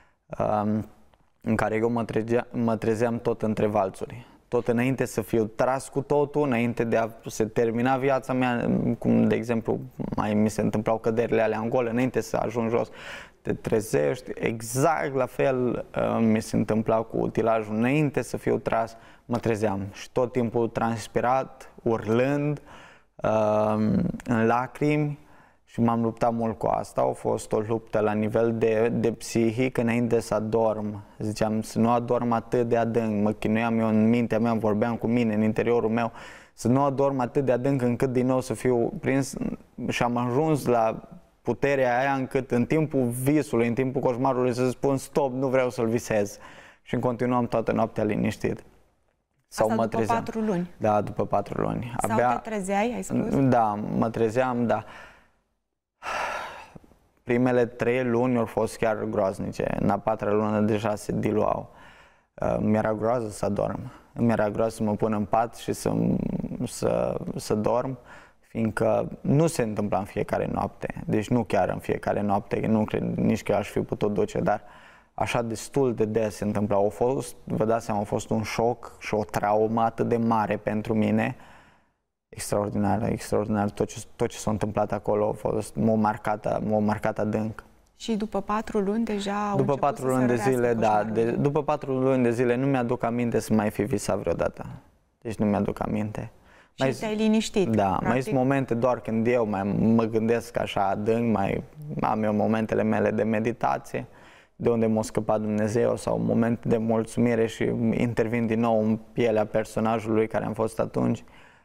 în care eu mă trezeam tot între valțuri. Tot înainte să fiu tras cu totul, înainte de a se termina viața mea, cum de exemplu mai mi se întâmplau căderile alea în gol, înainte să ajung jos, te trezești, exact la fel mi se întâmpla cu utilajul, înainte să fiu tras, mă trezeam și tot timpul transpirat, urlând, în lacrimi, și m-am luptat mult cu asta. A fost o luptă la nivel de psihic, înainte să adorm. Ziceam să nu adorm atât de adânc, mă chinuiam eu în mintea mea, vorbeam cu mine, în interiorul meu, să nu adorm atât de adânc încât din nou să fiu prins, și am ajuns la puterea aia încât în timpul visului, în timpul coșmarului să spun stop, nu vreau să-l visez. Și continuam toată noaptea liniștit. Sau asta după 4 luni? Da, după 4 luni. Sau te trezeai, ai spus? Da, mă trezeam, da. Primele 3 luni au fost chiar groaznice. În a 4-a lună deja se diluau. Mi-era groază să adorm. Mi-era groază să mă pun în pat și să dorm, fiindcă nu se întâmpla în fiecare noapte. Deci nu chiar în fiecare noapte, nu cred nici că aș fi putut duce, dar așa destul de des se întâmpla. Vă dați seama, a fost un șoc și o traumă atât de mare pentru mine. Extraordinar. Tot ce s-a întâmplat acolo a fost, m-a marcat adânc. Și după 4 luni deja au după început 4 luni de zile, da. După 4 luni de zile nu mi-aduc aminte să mai fi visat vreodată. Deci nu mi-aduc aminte. Și te-ai liniștit. Da, practic. Mai sunt momente doar când eu mă gândesc așa adânc, mai am eu momentele mele de meditație, de unde m-a scăpat Dumnezeu, sau momente de mulțumire și intervin din nou în pielea personajului care am fost atunci.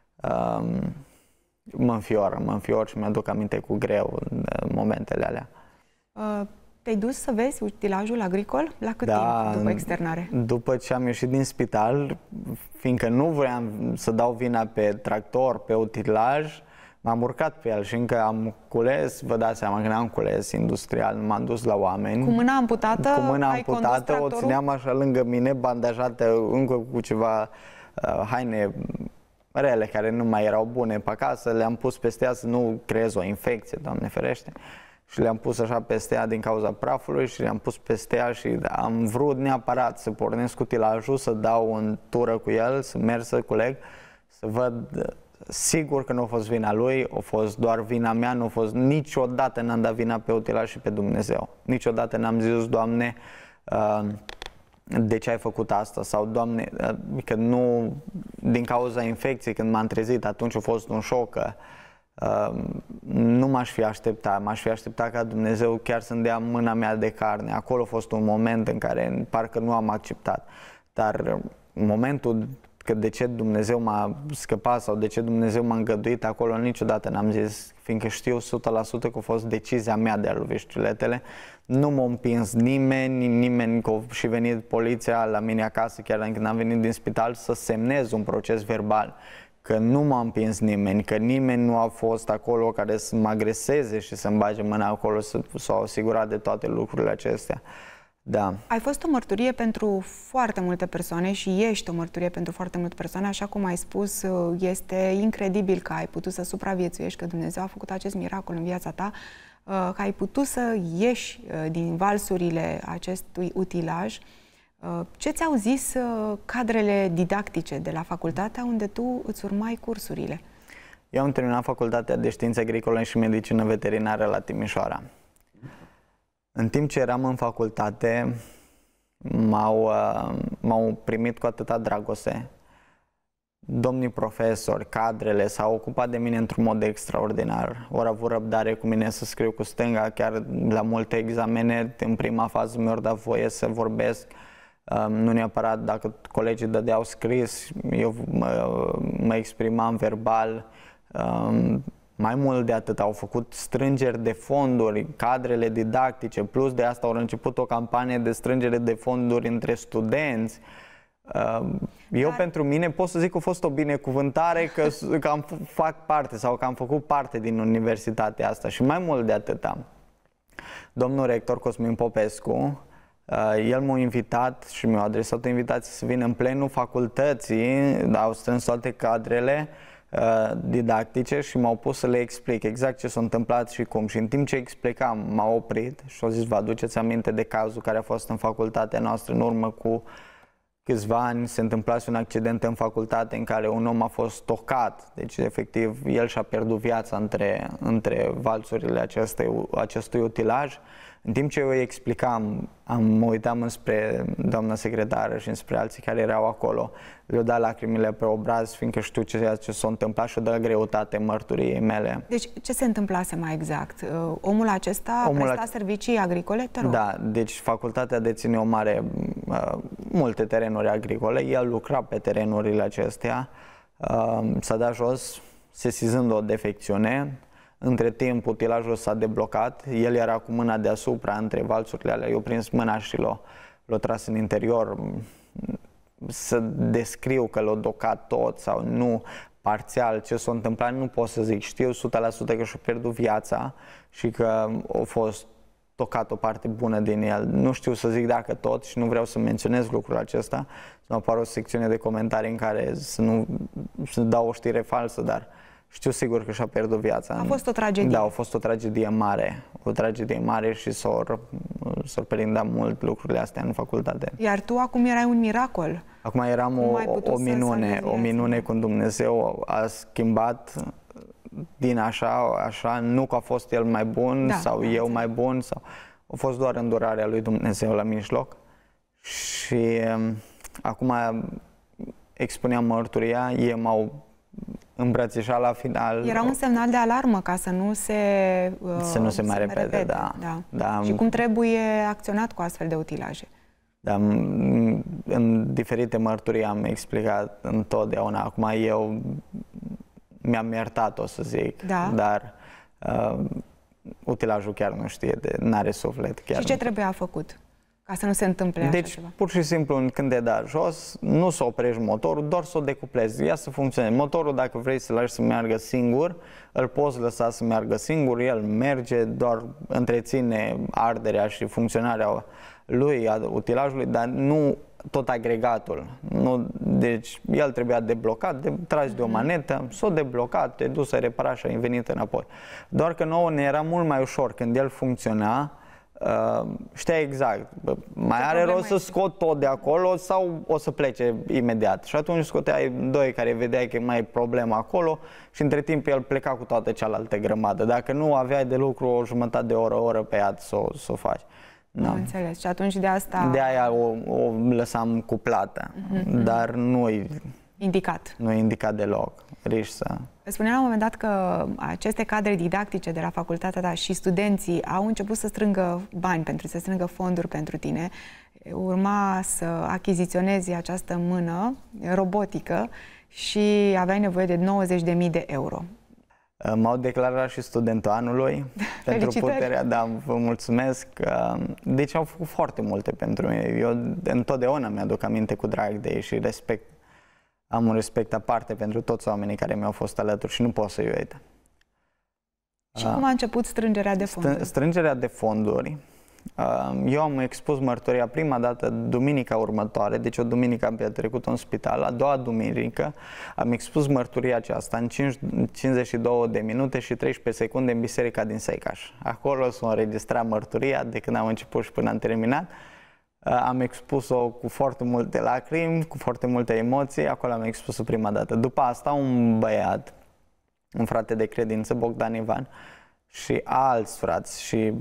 Mă înfior și mi-aduc aminte cu greu momentele alea. Te-ai dus să vezi utilajul agricol? La cât timp după externare? După ce am ieșit din spital, fiindcă nu voiam să dau vina pe tractor, pe utilaj, m-am urcat pe el și încă am cules, vă dați seama, când am cules industrial, m-am dus la oameni. Cu mâna amputată? Cu mâna amputată, o țineam așa lângă mine, bandajată încă cu ceva haine rele care nu mai erau bune pe acasă, le-am pus peste ea să nu creez o infecție, Doamne ferește. Și le-am pus așa peste ea din cauza prafului și le-am pus peste ea și am vrut neapărat să pornesc utilajul, să dau în tură cu el, să merg să culeg, să văd sigur că nu a fost vina lui, a fost doar vina mea, nu a fost, niciodată n-am dat vina pe utilaj și pe Dumnezeu. Niciodată n-am zis, Doamne, de ce ai făcut asta? Sau, Doamne, că nu, din cauza infecției, când m-am trezit, atunci a fost un șoc, că nu m-aș fi așteptat. M-aș fi așteptat ca Dumnezeu chiar să-mi dea mâna mea de carne. Acolo a fost un moment în care parcă nu am acceptat. Dar în momentul că de ce Dumnezeu m-a scăpat sau de ce Dumnezeu m-a îngăduit, acolo niciodată n-am zis, fiindcă știu 100% că a fost decizia mea de a lovi știuletele. Nu m-a împins nimeni, că a și venit poliția la mine acasă, chiar când am venit din spital, să semnez un proces verbal. Că nu m-a împins nimeni, că nimeni nu a fost acolo care să mă agreseze și să-mi bage mâna acolo, să o asigurat de toate lucrurile acestea. Da. Ai fost o mărturie pentru foarte multe persoane și ești o mărturie pentru foarte multe persoane, așa cum ai spus, este incredibil că ai putut să supraviețuiești, că Dumnezeu a făcut acest miracol în viața ta, că ai putut să ieși din valsurile acestui utilaj. Ce ți-au zis cadrele didactice de la facultatea unde tu îți urmai cursurile? Eu am terminat Facultatea de Științe Agricole și Medicină Veterinară la Timișoara. În timp ce eram în facultate, m-au primit cu atâta dragoste. Domnii profesori, cadrele s-au ocupat de mine într-un mod extraordinar. Au avut răbdare cu mine să scriu cu stânga, chiar la multe examene, în prima fază mi-au dat voie să vorbesc. Nu neapărat dacă colegii dădeau scris, eu mă exprimam verbal. Mai mult de atât, au făcut strângeri de fonduri, cadrele didactice, plus de asta au început o campanie de strângere de fonduri între studenți. Pentru mine pot să zic că a fost o binecuvântare că fac parte sau că am făcut parte din universitatea asta și mai mult de atâta. Domnul rector Cosmin Popescu, el m-a invitat și mi-a adresat o invitație să vin în plenul facultății, au strâns toate cadrele didactice și m-au pus să le explic exact ce s-a întâmplat și cum. Și în timp ce explicam, m-au oprit și au zis: vă aduceți aminte de cazul care a fost în facultatea noastră în urmă cu câțiva ani? Se întâmplase un accident în facultate în care un om a fost tocat, deci efectiv el și-a pierdut viața între valțurile acestui utilaj. În timp ce eu îi explicam, mă uitam înspre doamna secretară și înspre alții care erau acolo. Le-au dat lacrimile pe obraz, fiindcă știu ce s-a întâmplat și o dă greutate mărturiei mele. Deci ce se întâmplase mai exact? Omul acesta presta servicii agricole? Da, deci facultatea deține multe terenuri agricole. El lucra pe terenurile acestea. S-a dat jos, sesizând o defecțiune. Între timp, utilajul s-a deblocat, el era cu mâna deasupra între valțurile alea, eu prins mâna și l-a tras în interior. Să descriu că l-a docat tot sau nu, parțial, ce s-a întâmplat, nu pot să zic. Știu 100% că și-a pierdut viața și că a fost tocat o parte bună din el. Nu știu să zic dacă tot și nu vreau să menționez lucrul acesta, să nu apară o secțiune de comentarii în care să dau o știre falsă, dar știu sigur că și-a pierdut viața. A fost o tragedie. Da, a fost o tragedie mare. O tragedie mare și s-au perindat mult lucrurile astea în facultate. Iar tu acum erai un miracol. Acum eram o minune cum Dumnezeu a schimbat din așa, nu că a fost el mai bun sau eu mai bun, a fost doar îndurarea lui Dumnezeu la mijloc. Și acum expuneam mărturia, ei m-au îmbrățișat la final. Era un semnal de alarmă ca să nu se mai repete, da. Și cum trebuie acționat cu astfel de utilaje? Da, în diferite mărturii am explicat întotdeauna. Acum eu mi-am iertat, o să zic, dar utilajul chiar nu știe, n-are suflet. Și ce trebuia făcut ca să nu se întâmple așa ceva? Pur și simplu, când te dai jos, nu să oprești motorul, doar să o decuplezi. Ea să funcționeze. Motorul, dacă vrei să-l lași să meargă singur, îl poți lăsa să meargă singur, el merge, doar întreține arderea și funcționarea lui, a utilajului, dar nu tot agregatul. Deci el trebuia deblocat, tragi de o manetă, s-o deblocat, te duci să repara și ai venit înapoi. Doar că nouă ne era mult mai ușor când el funcționa. Știa exact, mai are rost să scot tot de acolo sau o să plece imediat. Și atunci scoteai doi care vedeai că mai e problemă acolo și între timp el pleca cu toată cealaltă grămadă. Dacă nu, aveai de lucru o jumătate de oră pe iad să o faci. Am înțeles. Și atunci de asta... De aia o lăsam cuplată, dar nu-i indicat. Nu e indicat deloc. Spunea la un moment dat că aceste cadre didactice de la facultatea ta și studenții au început să strângă bani să strângă fonduri pentru tine. Urma să achiziționezi această mână robotică și aveai nevoie de 90.000 de euro. M-au declarat și studentul anului pentru puterea, vă mulțumesc. Deci au făcut foarte multe pentru mine. Eu întotdeauna mi-aduc aminte cu drag de ei și am un respect aparte pentru toți oamenii care mi-au fost alături și nu pot să-i uit. Și cum a început strângerea de fonduri? Strângerea de fonduri. Eu am expus mărturia prima dată duminica următoare, deci o duminică am petrecut în spital, a doua duminică am expus mărturia aceasta în 52 de minute și 13 secunde în biserica din Seicaș. Acolo s-a înregistrat mărturia de când am început și până am terminat. Am expus-o cu foarte multe lacrimi, cu foarte multe emoții, acolo am expus-o prima dată. După asta un băiat, un frate de credință, Bogdan Ivan, și alți frați și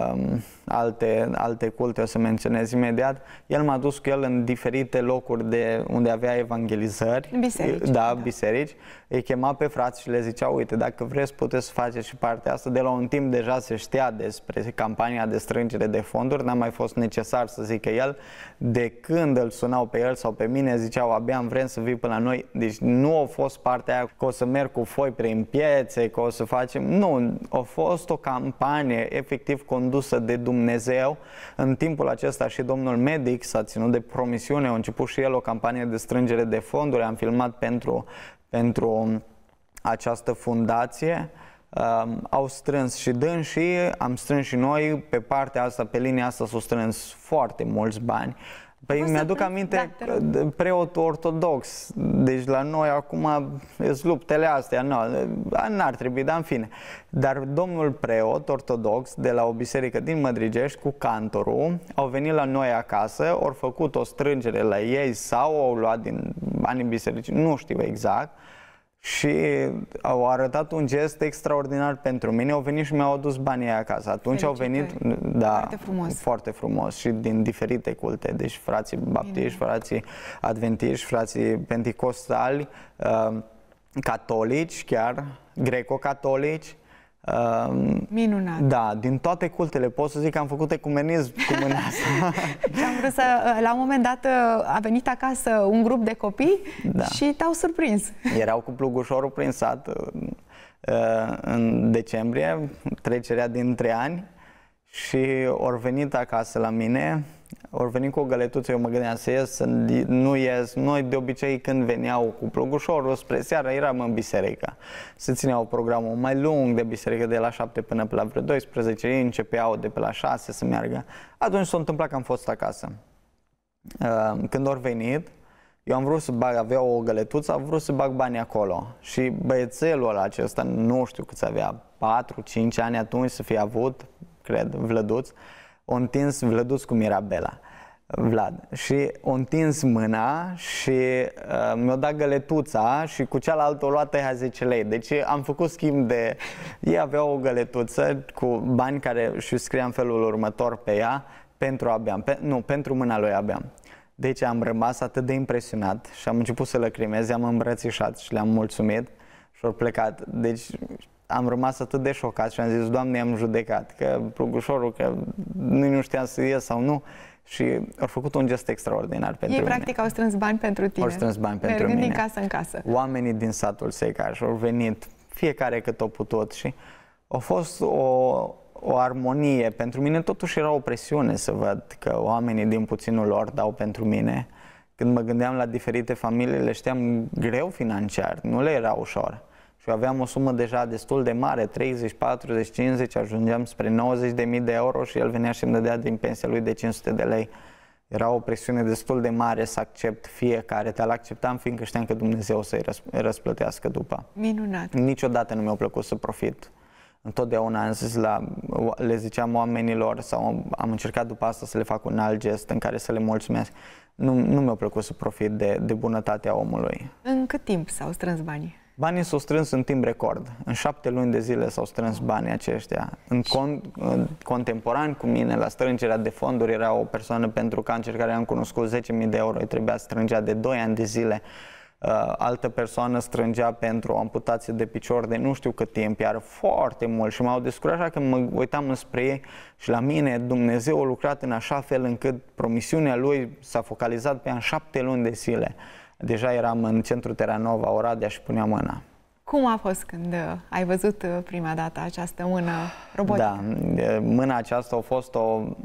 alte culte, o să menționez imediat, el m-a dus cu el în diferite locuri unde avea evangelizări, biserici, da, biserici, îi chema pe frați și le zicea, uite, dacă vreți puteți să faceți și partea asta. De la un timp deja se știa despre campania de strângere de fonduri, n-a mai fost necesar să zică el, de când îl sunau pe el sau pe mine, ziceau, abia vrem să vii până la noi, deci nu a fost partea aia că o să merg cu foi prin piețe, că o să facem, nu, a fost o campanie efectiv condusă de Dumnezeu. În timpul acesta și domnul medic s-a ținut de promisiune, a început și el o campanie de strângere de fonduri, am filmat pentru această fundație. Au strâns și dânsii, am strâns și noi, pe partea asta, pe linia asta s-au strâns foarte mulți bani. Păi mi-aduc aminte, preotul ortodox, deci la noi acum sunt luptele astea, n-ar trebui, dar în fine. Dar domnul preot ortodox de la o biserică din Mădrigești cu cantorul au venit la noi acasă, au făcut o strângere la ei sau au luat din banii bisericii, nu știu exact. Și au arătat un gest extraordinar pentru mine, au venit și mi-au adus banii acasă. Atunci Felicitări. Au venit, da, foarte frumos. Foarte frumos și din diferite culte, deci frații baptiști, frații adventiști, frații penticostali, catolici chiar, greco-catolici. Minunat. Da, din toate cultele pot să zic că am făcut ecumenism cu mâna asta. Și am vrut la un moment dat a venit acasă un grup de copii, da, și te-au surprins. Erau cu plugușorul prin sat în decembrie, trecerea din 3 ani, și au venit acasă la mine. Au venit cu o găletuță, eu mă gândeam să ies, să nu ies. Noi de obicei când veneau cu plugușorul spre seară eram în biserică. Se țineau programul mai lung de biserică, de la 7 până pe la vreo 12, ei începeau de pe la 6 să meargă. Atunci s-a întâmplat că am fost acasă. Când au venit, eu am vrut să bag, avea o găletuță, am vrut să bag banii acolo. Și băiețelul acesta, nu știu câți avea, 4-5 ani atunci să fie avut, cred, Vlăduț, o întins, Vlăduț cum era Bela, Vlad, și o întins mâna și mi-a dat găletuța și cu cealaltă o luat tăia 10 lei. Deci am făcut schimb de... Ei aveau o găletuță cu bani care și scria în felul următor pe ea, pentru Abeam, pentru mâna lui Abeam. Deci am rămas atât de impresionat și am început să lăcrimez, i-am îmbrățișat și le-am mulțumit și au plecat. Deci am rămas atât de șocat și am zis, Doamne, am judecat, că plugușorul, că nu știam să ies sau nu. Și au făcut un gest extraordinar pentru mine. Ei practic au strâns bani pentru tine. Au strâns bani pentru mine. Mergând din casă în casă. Oamenii din satul Secaș au venit, fiecare cât au putut, și a fost o armonie. Pentru mine totuși era o presiune să văd că oamenii din puținul lor dau pentru mine. Când mă gândeam la diferite familii, le știam greu financiar, nu le era ușor. Și aveam o sumă deja destul de mare, 30, 40, 50, ajungeam spre 90.000 de euro și el venea și îmi dădea din pensia lui de 500 de lei. Era o presiune destul de mare să accept fiecare, dar l-acceptam fiindcă știam că Dumnezeu o să-i răsplătească după. Minunat! Niciodată nu mi-a plăcut să profit. Întotdeauna am zis le ziceam oamenilor, sau am încercat după asta să le fac un alt gest în care să le mulțumesc. Nu mi-a plăcut să profit de bunătatea omului. În cât timp s-au strâns banii? Banii s-au strâns în timp record. În 7 luni de zile s-au strâns banii aceștia. Contemporan cu mine, la strângerea de fonduri, era o persoană pentru cancer care am cunoscut 10.000 de euro, îi trebuia strângea de 2 ani de zile. Altă persoană strângea pentru o amputație de picior de nu știu cât timp, iar foarte mult. Și m-au descurajat că mă uitam înspre ei și la mine Dumnezeu a lucrat în așa fel încât promisiunea Lui s-a focalizat pe în 7 luni de zile. Deja eram în centrul Terranova, Oradea, și puneam mâna. Cum a fost când ai văzut prima dată această mână robotică? Da, mâna aceasta a fost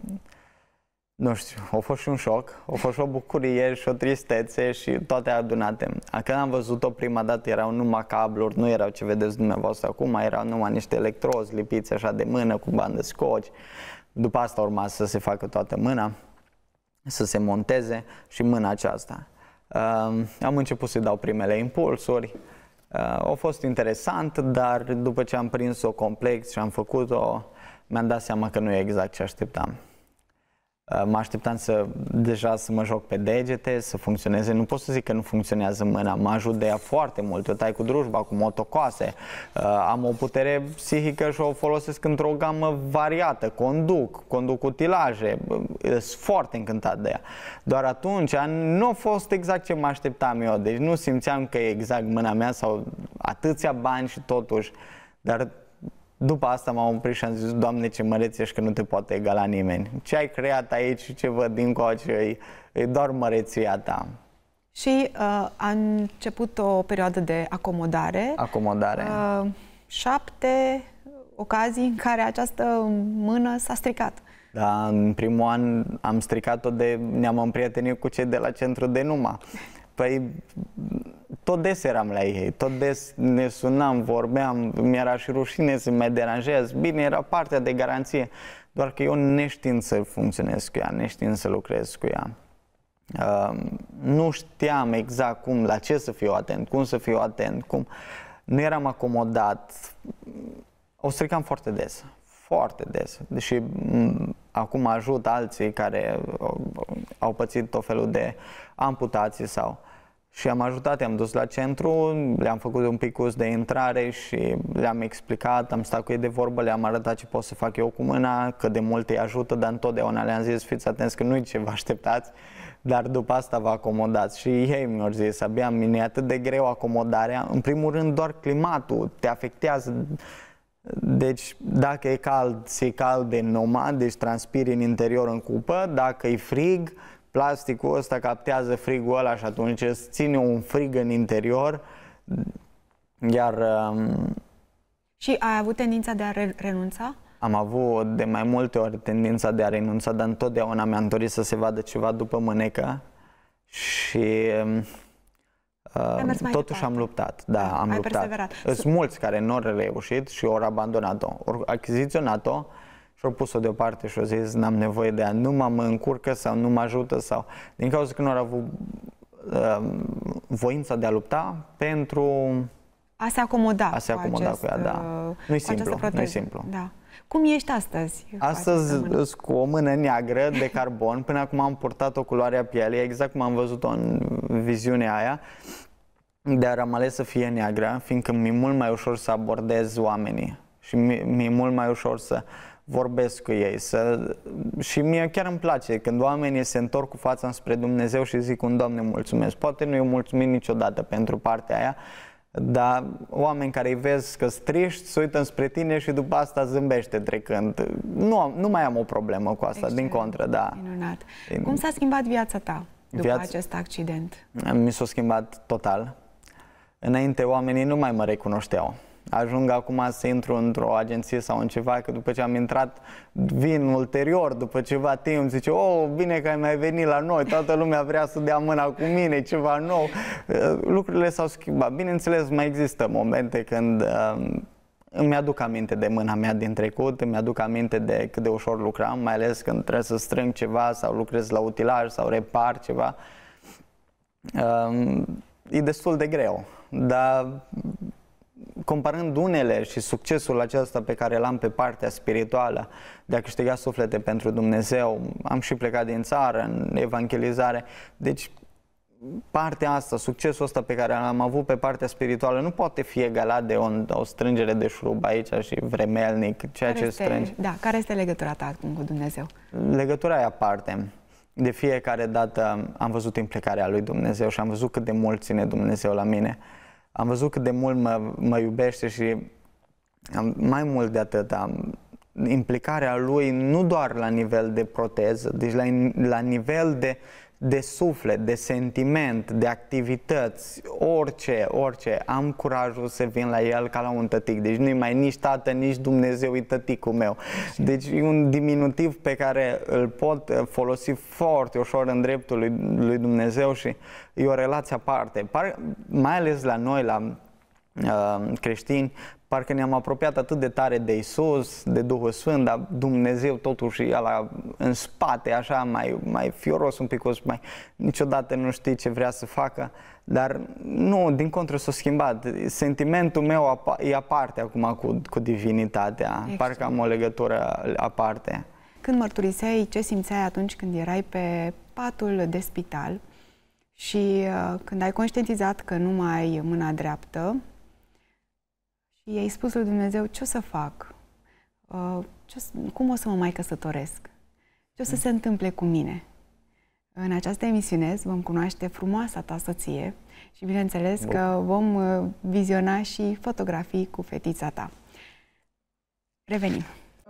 nu știu, a fost și un șoc, a fost și o bucurie și o tristețe și toate adunate. Când am văzut-o prima dată erau numai cabluri, nu erau ce vedeți dumneavoastră acum, erau numai niște electrozi lipiți așa de mână cu bandă scoci. După asta urma să se facă toată mâna, să se monteze și mâna aceasta. Am început să-i dau primele impulsuri, a fost interesant, dar după ce am prins-o complex și am făcut-o, mi-am dat seama că nu e exact ce așteptam. Mă așteptam deja să mă joc pe degete, să funcționeze. Nu pot să zic că nu funcționează mâna, mă ajut de ea foarte mult. Eu tai cu drujba, cu motocoase, am o putere psihică și o folosesc într-o gamă variată, conduc utilaje, sunt foarte încântat de ea. Doar atunci nu a fost exact ce mă așteptam eu, deci nu simțeam că e exact mâna mea sau atâția bani și totuși, dar după asta m-am oprit și am zis, Doamne, ce măreț ești că nu te poate egala nimeni. Ce ai creat aici și ce văd dincoace e doar măreția ta. Și a început o perioadă de acomodare. 7 ocazii în care această mână s-a stricat. Da, în primul an am stricat-o ne-am împrietenit cu cei de la centru de Numa. Păi, tot des eram la ei, tot des ne sunam, vorbeam, mi-era și rușine să mă deranjez. Bine, era partea de garanție, doar că eu neștiind să funcționez cu ea, neștiind să lucrez cu ea. Nu știam exact la ce să fiu atent, cum să fiu atent, nu eram acomodat. O stricam foarte des. Foarte des. Deși acum ajut alții care au pățit tot felul de amputații și am ajutat, i-am dus la centru, le-am făcut un pic curs de intrare și le-am explicat, am stat cu ei de vorbă, le-am arătat ce pot să fac eu cu mâna, cât de mult îi ajută, dar întotdeauna le-am zis, fiți atenți că nu-i ce vă așteptați, dar după asta vă acomodați. Și ei mi-au zis, abia mine e atât de greu acomodarea, în primul rând doar climatul te afectează. Deci, dacă e cald, e cald de Numa, deci transpiri în interior în cupă. Dacă e frig, plasticul ăsta captează frigul ăla și atunci îți ține un frig în interior. Iar... Și ai avut tendința de a renunța? Am avut de mai multe ori tendința de a renunța, dar întotdeauna mi-am dorit să se vadă ceva după mânecă și... totuși am luptat, da, am luptat. Sunt mulți care nu au reușit și au abandonat-o, au achiziționat-o și au pus-o deoparte și au zis n-am nevoie de ea, nu mă încurcă sau nu mă ajută sau din cauza că nu au avut voința de a lupta pentru a se acomoda, cu ea, da. Nu-i simplu, Da. Cum ești astăzi? Astăzi sunt cu o mână neagră de carbon. Până acum am purtat o culoare a pielei, exact cum am văzut-o în viziunea aia. Dar am ales să fie neagră, fiindcă mi-e mult mai ușor să abordez oamenii. Și mi-e mult mai ușor să vorbesc cu ei. Și mie chiar îmi place când oamenii se întorc cu fața spre Dumnezeu și zic un Doamne, mulțumesc. Poate nu i-o mulțumit niciodată pentru partea aia, dar oameni care îi vezi că striști, se uită spre tine și după asta zâmbește trecând. Nu mai am o problemă cu asta, din contră, da. Minunat. Cum s-a schimbat viața ta după acest accident? Mi s-a schimbat total. Înainte oamenii nu mai mă recunoșteau. Ajung acum să intru într-o agenție sau în ceva, că după ce am intrat, vin ulterior, după ceva timp, zice, oh, bine că ai mai venit la noi, toată lumea vrea să dea mâna cu mine, ceva nou. Lucrurile s-au schimbat. Bineînțeles, mai există momente când îmi aduc aminte de mâna mea din trecut, îmi aduc aminte de cât de ușor lucram, mai ales când trebuie să strâng ceva sau lucrez la utilaj sau repar ceva. E destul de greu, dar comparând unele și succesul acesta pe care l-am pe partea spirituală, de a câștiga suflete pentru Dumnezeu, am și plecat din țară în evangelizare, deci partea asta, succesul ăsta pe care l-am avut pe partea spirituală nu poate fi egalat de o strângere de șurub aici și vremelnic, ceea ce strângi. Da, care este legătura ta cu Dumnezeu? Legătura e aparte. De fiecare dată am văzut implicarea lui Dumnezeu și am văzut cât de mult ține Dumnezeu la mine. Am văzut cât de mult mă iubește și mai mult de atât, implicarea lui nu doar la nivel de proteză, deci la nivel de suflet, de sentiment, de activități, orice, am curajul să vin la el ca la un tătic. Deci nu-i mai nici tată, nici Dumnezeu, e tăticul meu. Deci e un diminutiv pe care îl pot folosi foarte ușor în dreptul lui Dumnezeu și e o relație aparte. Mai ales la noi, la creștini, parcă ne-am apropiat atât de tare de Isus, de Duhul Sfânt, dar Dumnezeu totuși e ăla în spate, așa, mai fioros un pic, niciodată nu știi ce vrea să facă, dar nu, din contră s-a schimbat. Sentimentul meu e aparte acum cu divinitatea, parcă am o legătură aparte. când mărturiseai ce simțeai atunci când erai pe patul de spital și când ai conștientizat că nu mai ai mâna dreaptă și i-ai spus lui Dumnezeu: ce o să fac? Cum o să mă mai căsătoresc? Ce o să se întâmple cu mine? În această emisiune vom cunoaște frumoasa ta soție și bineînțeles că vom viziona și fotografii cu fetița ta. Revenim!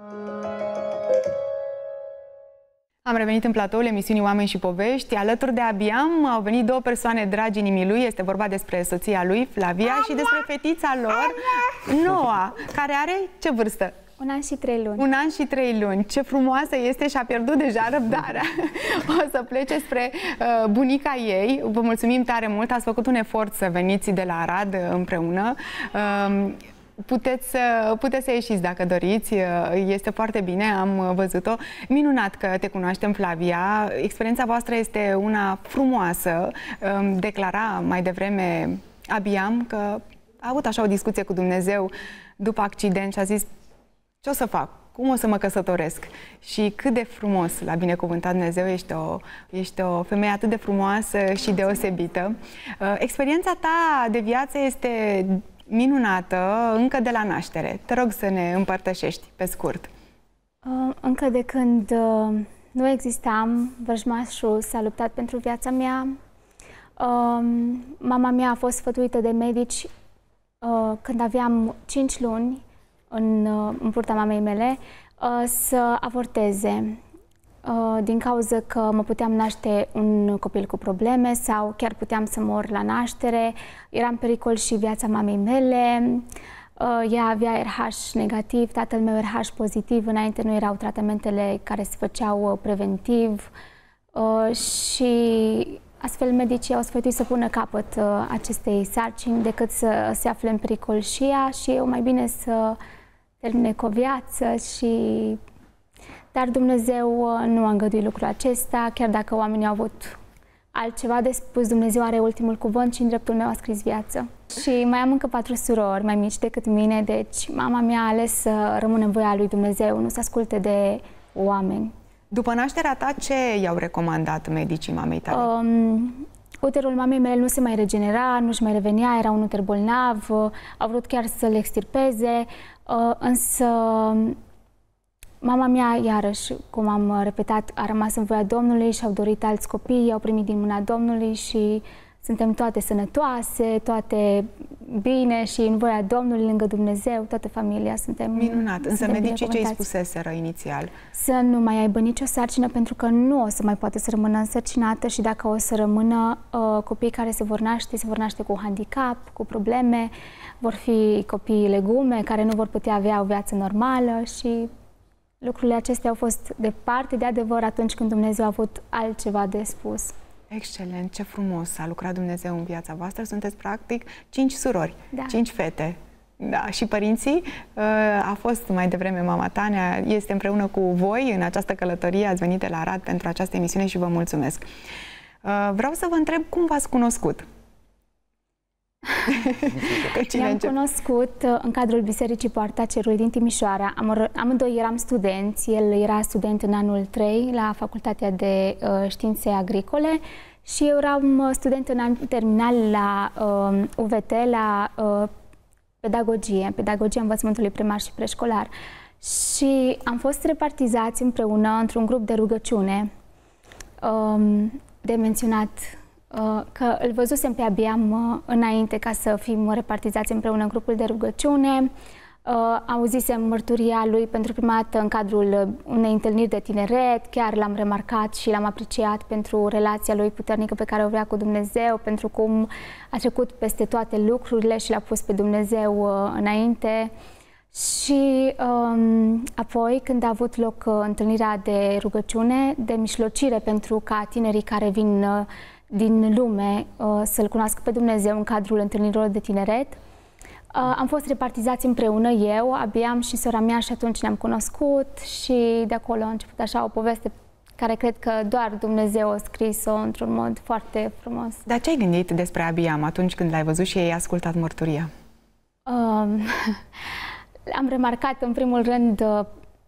Am revenit în platoul emisiunii Oameni și Povești. Alături de Abiam au venit două persoane dragi inimii lui. Este vorba despre soția lui, Flavia, și despre fetița lor, Noa, care are ce vârstă? 1 an și 3 luni. 1 an și 3 luni. Ce frumoasă este și a pierdut deja răbdarea. O să plece spre bunica ei. Vă mulțumim tare mult. Ați făcut un efort să veniți de la Arad împreună. Puteți să ieșiți dacă doriți, este foarte bine, am văzut-o. Minunat că te cunoaștem, Flavia. Experiența voastră este una frumoasă. Declara mai devreme Abiam că a avut așa o discuție cu Dumnezeu după accident și a zis: ce o să fac? Cum o să mă căsătoresc? Și cât de frumos l-a binecuvântat Dumnezeu, ești o femeie atât de frumoasă și deosebită. Experiența ta de viață este minunată încă de la naștere. Te rog să ne împărtășești pe scurt. Încă de când nu existam, vrăjmașul s-a luptat pentru viața mea. Mama mea a fost sfătuită de medici când aveam 5 luni în burta mamei mele să avorteze din cauza că mă puteam naște un copil cu probleme sau chiar puteam să mor la naștere. Era în pericol și viața mamei mele. Ea avea RH negativ, tatăl meu RH pozitiv. Înainte nu erau tratamentele care se făceau preventiv și astfel medicii au sfătuit să pună capăt acestei sarcini decât să se afle în pericol și ea și eu mai bine să termine cu o viață și... Dar Dumnezeu nu a îngăduit lucrul acesta, chiar dacă oamenii au avut altceva de spus, Dumnezeu are ultimul cuvânt și în dreptul meu a scris viață. Și mai am încă 4 surori mai mici decât mine, deci mama mea a ales să rămână în voia lui Dumnezeu, nu să asculte de oameni. După nașterea ta, ce i-au recomandat medicii mamei tale? Uterul mamei mele nu se mai regenera, nu-și mai revenea, era un uter bolnav, au vrut chiar să-l extirpeze, însă mama mea, iarăși, cum am repetat, a rămas în voia Domnului și au dorit alți copii, au primit din mâna Domnului și suntem toate sănătoase, toate bine și în voia Domnului, lângă Dumnezeu, toată familia suntem. Minunat, însă medicii ce îi spuseseră inițial? Să nu mai aibă nicio sarcină, pentru că nu o să mai poate să rămână însărcinată și dacă o să rămână, copiii care se vor naște cu handicap, cu probleme, vor fi copii legume care nu vor putea avea o viață normală și lucrurile acestea au fost departe de adevăr atunci când Dumnezeu a avut altceva de spus. Excelent, ce frumos a lucrat Dumnezeu în viața voastră. Sunteți practic 5 surori, 5 fete. Da, și părinții, a fost mai devreme mama Tania, este împreună cu voi în această călătorie, ați venit de la Arad pentru această emisiune și vă mulțumesc. Vreau să vă întreb cum v-ați cunoscut? Ne-am cunoscut în cadrul Bisericii Poarta Cerului din Timișoara. Amândoi eram studenți, el era student în anul 3 la Facultatea de Științe Agricole și eu eram student în an terminal la UVT, la pedagogia învățământului primar și preșcolar. Și am fost repartizați împreună într-un grup de rugăciune. De menționat că îl văzusem pe Abiam înainte ca să fim repartizați împreună în grupul de rugăciune. Auzisem mărturia lui pentru prima dată în cadrul unei întâlniri de tineret, chiar l-am remarcat și l-am apreciat pentru relația lui puternică pe care o vrea cu Dumnezeu, pentru cum a trecut peste toate lucrurile și l-a pus pe Dumnezeu înainte. Și apoi, când a avut loc întâlnirea de rugăciune, de mijlocire pentru ca tinerii care vin din lume să-L cunoască pe Dumnezeu în cadrul întâlnirilor de tineret, am fost repartizați împreună, eu, Abiam și sora mea, și atunci ne-am cunoscut și de acolo a început așa o poveste care cred că doar Dumnezeu a scris-o într-un mod foarte frumos. Dar ce ai gândit despre Abiam atunci când l-ai văzut și ai ascultat mărturia? Am remarcat în primul rând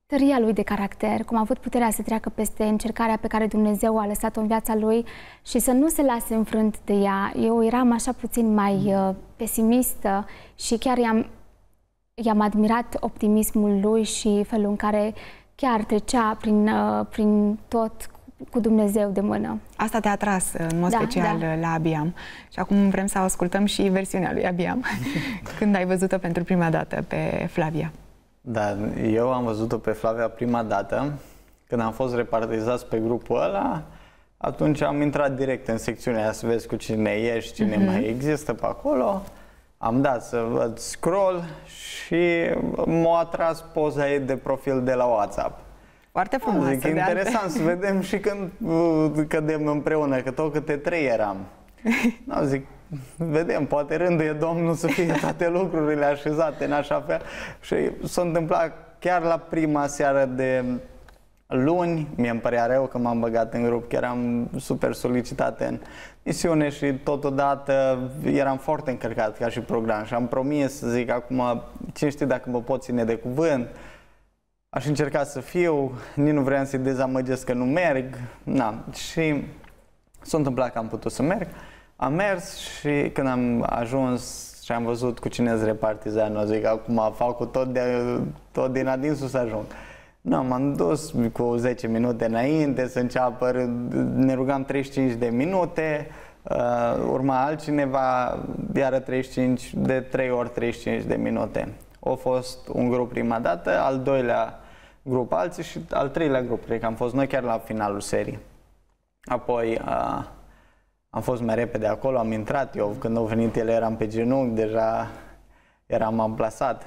tăria lui de caracter, cum a avut puterea să treacă peste încercarea pe care Dumnezeu a lăsat-o în viața lui și să nu se lase înfrânt de ea. Eu eram așa puțin mai pesimistă și chiar i-am admirat optimismul lui și felul în care chiar trecea prin tot cu Dumnezeu de mână. Asta te-a atras în mod special la Abiam. Și acum vrem să ascultăm și versiunea lui Abiam. Când ai văzut-o pentru prima dată pe Flavia? Da, eu am văzut-o pe Flavia prima dată când am fost repartizați pe grupul ăla. Atunci am intrat direct în secțiunea aia să vezi cu cine ești, cine mai există pe acolo. Am dat să văd scroll și m-a atras poza ei de profil de la WhatsApp. Foarte frumos. Zic, interesant să vedem și când cădem împreună, că tot câte 3 eram. Zic, vedem, poate rânduie Domnul să fie toate lucrurile așezate în așa fel. Și s-a întâmplat chiar la prima seară de luni, mie îmi părea rău că m-am băgat în grup, că eram super solicitat în misiune și totodată eram foarte încărcat ca și program și am promis să zic acum, cine știe dacă mă pot ține de cuvânt. Aș încerca să fiu, nici nu vreau să-i dezamăgesc că nu merg. Și s-a întâmplat că am putut să merg. Am mers și când am ajuns și am văzut cu cine îți repartizat, zic acum fac cu tot din adinsul să ajung. M-am dus cu 10 minute înainte să înceapă, ne rugam 35 de minute, urma altcineva, iară 35, de 3 ori 35 de minute. A fost un grup prima dată, al doilea grup alții și al treilea grup, cred că am fost noi chiar la finalul serii. Apoi am fost mai repede acolo, am intrat, eu când au venit ele eram pe genunchi, deja eram amplasat.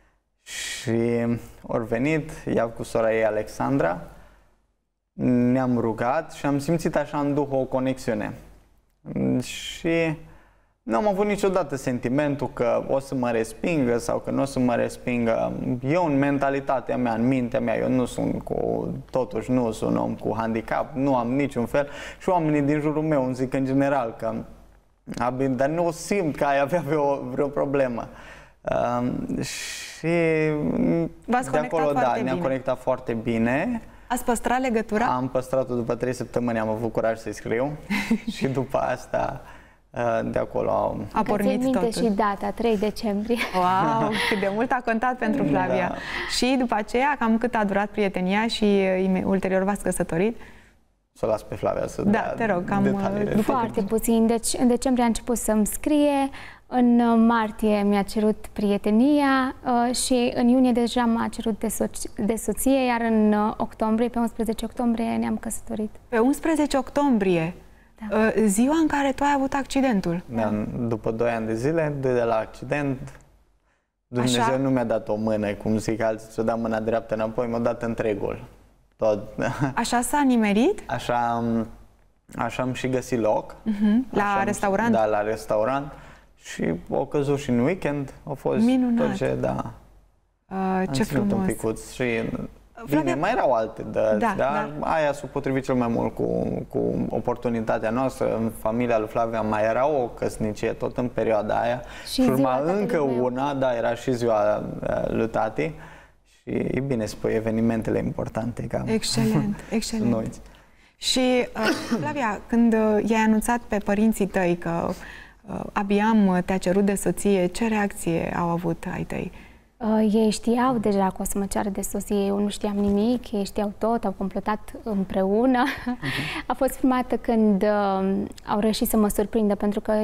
Și au venit, ea cu sora ei Alexandra, ne-am rugat și am simțit așa în duh o conexiune. Și nu am avut niciodată sentimentul că o să mă respingă sau că nu o să mă respingă. Eu, în mentalitatea mea, în mintea mea, eu nu sunt totuși nu sunt un om cu handicap, nu am niciun fel. Și oamenii din jurul meu îmi zic în general că dar nu simt că ai avea vreo problemă. Și de acolo, ne-am conectat foarte bine. Ați păstrat legătura? Am păstrat-o după 3 săptămâni, am avut curaj să-i scriu și după asta de acolo a pornit totul. Și data, 3 decembrie. Wow, cât de mult a contat pentru Flavia. Da. Și după aceea, cam cât a durat prietenia și ulterior v-ați căsătorit? Să o las pe Flavia să dea te rog, cam foarte puțin. Deci în decembrie a început să-mi scrie, în martie mi-a cerut prietenia și în iunie deja m-a cerut de soție, iar în octombrie, pe 11 octombrie, ne-am căsătorit. Pe 11 octombrie? Da. Ziua în care tu ai avut accidentul. Da, după 2 ani de zile, de la accident, Dumnezeu așa? Nu mi-a dat o mână, cum zic alții, ți-o dat mâna dreaptă înapoi, m-a dat întregul. Tot. Așa s-a nimerit? Așa am și găsit loc. La restaurant? Da, la restaurant. Și au căzut și în weekend, a fost minunat. Tot ce, da. Ce frumos. Un picuț și bine, mai erau alte dăți, dar aia s-a potrivit cel mai mult cu oportunitatea noastră. În familia lui Flavia mai era o căsnicie tot în perioada aia și urma încă una, da, era și ziua lui tati și e bine să pui evenimentele importante. Excelent, excelent. Și Flavia, când i-ai anunțat pe părinții tăi că Abiam te-a cerut de soție, ce reacție au avut ai tăi? Ei știau deja că o să mă ceară de soție, eu nu știam nimic, ei știau tot, au completat împreună. A fost prima dată când au reușit să mă surprindă, pentru că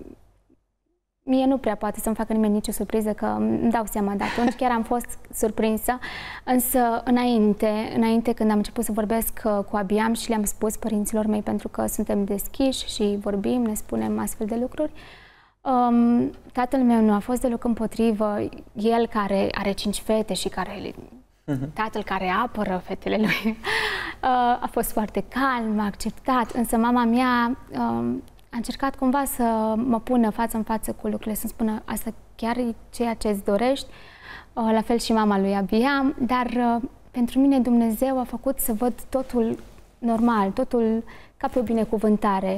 mie nu prea poate să-mi facă nimeni nicio surpriză, că îmi dau seama de atunci, chiar am fost surprinsă. Însă înainte când am început să vorbesc cu Abiam și le-am spus părinților mei, pentru că suntem deschiși și vorbim, ne spunem astfel de lucruri, tatăl meu nu a fost deloc împotrivă, el care are 5 fete și care tatăl care apără fetele lui a fost foarte calm, a acceptat, însă mama mea a încercat cumva să mă pună față în față cu lucrurile, să-mi spună asta chiar e ceea ce îți dorești, la fel și mama lui Abiam, dar pentru mine Dumnezeu a făcut să văd totul normal, totul ca pe o binecuvântare.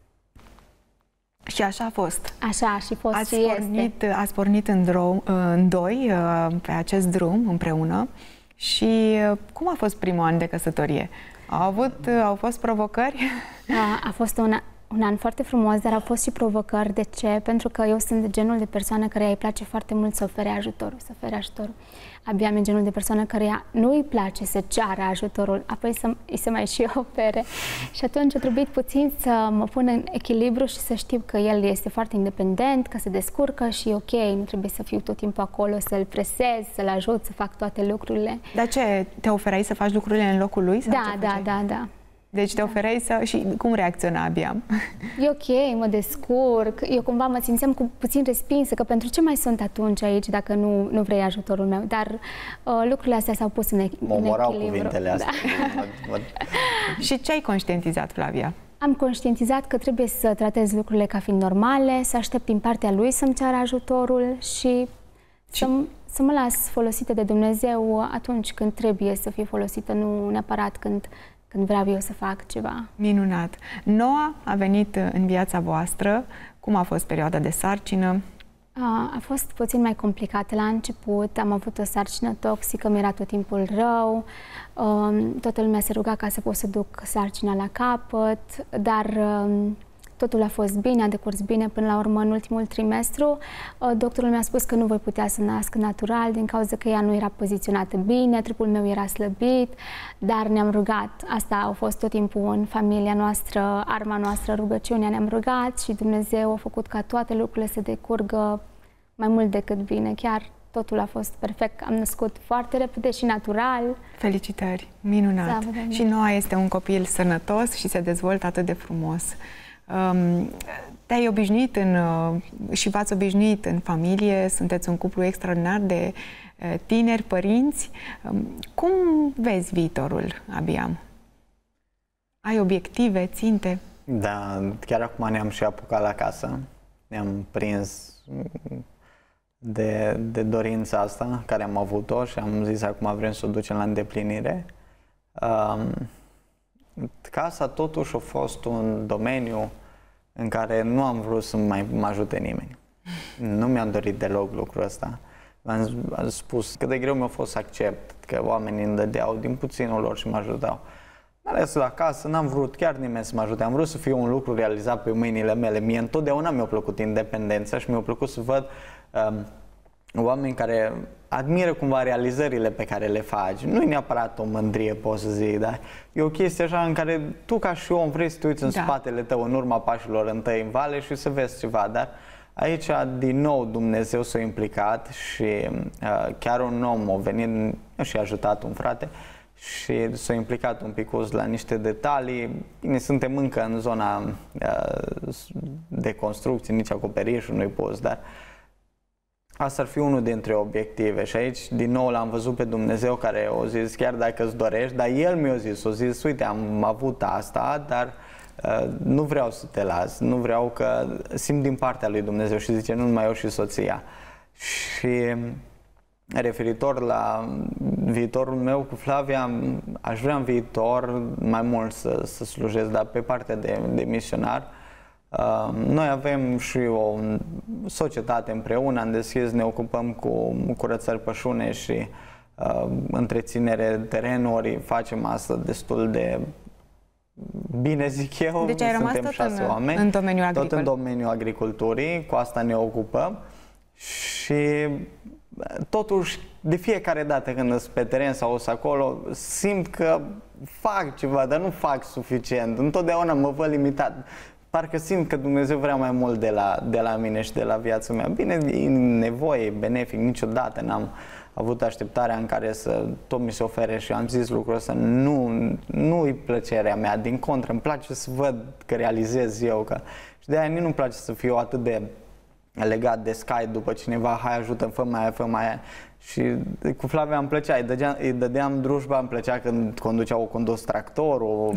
Și așa a fost. Așa a și fost și este. Ați pornit în doi pe acest drum împreună Și cum a fost primul an de căsătorie? Au fost provocări? A fost un an foarte frumos, dar au fost și provocări. De ce? Pentru că eu sunt genul de persoană care îi place foarte mult să ofere ajutorul. Abia am genul de persoană care nu îi place să ceară ajutorul, apoi îi se mai și ofere. Și atunci a trebuit puțin să mă pun în echilibru și să știu că el este foarte independent, că se descurcă și ok, nu trebuie să fiu tot timpul acolo, să-l presez, să-l ajut, să fac toate lucrurile. Dar ce, te oferai să faci lucrurile în locul lui? Sau Da. Deci te ofereai să... Și cum reacționa Abia? E ok, mă descurc. Eu cumva mă simțeam puțin respinsă, că pentru ce mai sunt atunci aici dacă nu vrei ajutorul meu? Dar lucrurile astea s-au pus în echilibru. Mă omorau cuvintele astea. Da. Și ce ai conștientizat, Flavia? Am conștientizat că trebuie să tratez lucrurile ca fiind normale, să aștept din partea lui să-mi ceară ajutorul și să mă las folosită de Dumnezeu atunci când trebuie să fie folosită, nu neapărat când vreau eu să fac ceva. Minunat! Noa a venit în viața voastră. Cum a fost perioada de sarcină? A fost puțin mai complicată la început. Am avut o sarcină toxică, mi-era tot timpul rău. Toată lumea se ruga ca să pot să duc sarcina la capăt, dar totul a fost bine, a decurs bine până la urmă în ultimul trimestru. Doctorul mi-a spus că nu voi putea să nasc natural din cauza că ea nu era poziționată bine, trupul meu era slăbit, dar ne-am rugat. Asta a fost tot timpul în familia noastră, arma noastră, rugăciunea. Ne-am rugat și Dumnezeu a făcut ca toate lucrurile să decurgă mai mult decât bine. Chiar totul a fost perfect. Am născut foarte repede și natural. Felicitări! Minunat! Și Noa este un copil sănătos și se dezvoltă atât de frumos. Te-ai obișnuit și v-ați obișnuit în familie, sunteți un cuplu extraordinar de tineri, părinți. Cum vezi viitorul, Abiam? Ai obiective, ținte? Da, chiar acum ne-am și apucat la casă. Ne-am prins de dorința asta care am avut-o și am zis acum vrem să o ducem la îndeplinire. Casa totuși a fost un domeniu în care nu am vrut să mai mă ajute nimeni. Nu mi-am dorit deloc lucrul ăsta. Am spus cât de greu mi-a fost să accept că oamenii îmi dădeau din puținul lor și mă ajutau. Ales la casă, n-am vrut chiar nimeni să mă ajute. Am vrut să fie un lucru realizat pe mâinile mele. Mie întotdeauna mi-a plăcut independența și mi-a plăcut să văd oameni care admiră cumva realizările pe care le faci. Nu e neapărat o mândrie, poți să zic, dar e o chestie așa în care tu ca și om vrei să te uiți în spatele tău, în urma pașilor întâi în vale și să vezi ceva, dar aici din nou Dumnezeu s-a implicat și chiar un om a venit și a ajutat un frate și s-a implicat un pic la niște detalii. Bine, suntem încă în zona de construcție, nici acoperișul nu-i poți, dar asta ar fi unul dintre obiective și aici din nou l-am văzut pe Dumnezeu care a zis chiar dacă îți dorești, dar El mi-a zis, uite am avut asta, dar nu vreau să te las, nu vreau că simt din partea lui Dumnezeu și zice nu numai eu și soția. Și referitor la viitorul meu cu Flavia, aș vrea în viitor mai mult să slujesc, dar pe partea de misionar. Noi avem și o societate împreună, am deschis, ne ocupăm cu curățări pășune și întreținere terenuri, facem asta destul de bine, zic eu. Deci ai rămas suntem 6 oameni, în domeniul agricol. Tot în domeniul agriculturii, cu asta ne ocupăm și totuși de fiecare dată când sunt pe teren sau sunt acolo, simt că fac ceva, dar nu fac suficient. Întotdeauna mă văd limitat. Parcă simt că Dumnezeu vrea mai mult de la mine și de la viața mea. Bine, e nevoie, e benefic, niciodată n-am avut așteptarea în care să tot mi se ofere și am zis lucrul ăsta, nu-i plăcerea mea, din contră, îmi place să văd că realizez eu, că și de aia nu-mi place să fiu atât de legat de Sky după cineva, hai ajută-mi, fă mai aia, fă mai aia. Și cu Flavia îmi plăcea, îi dădeam drujba, îmi plăcea când conducea, o condus tractorul,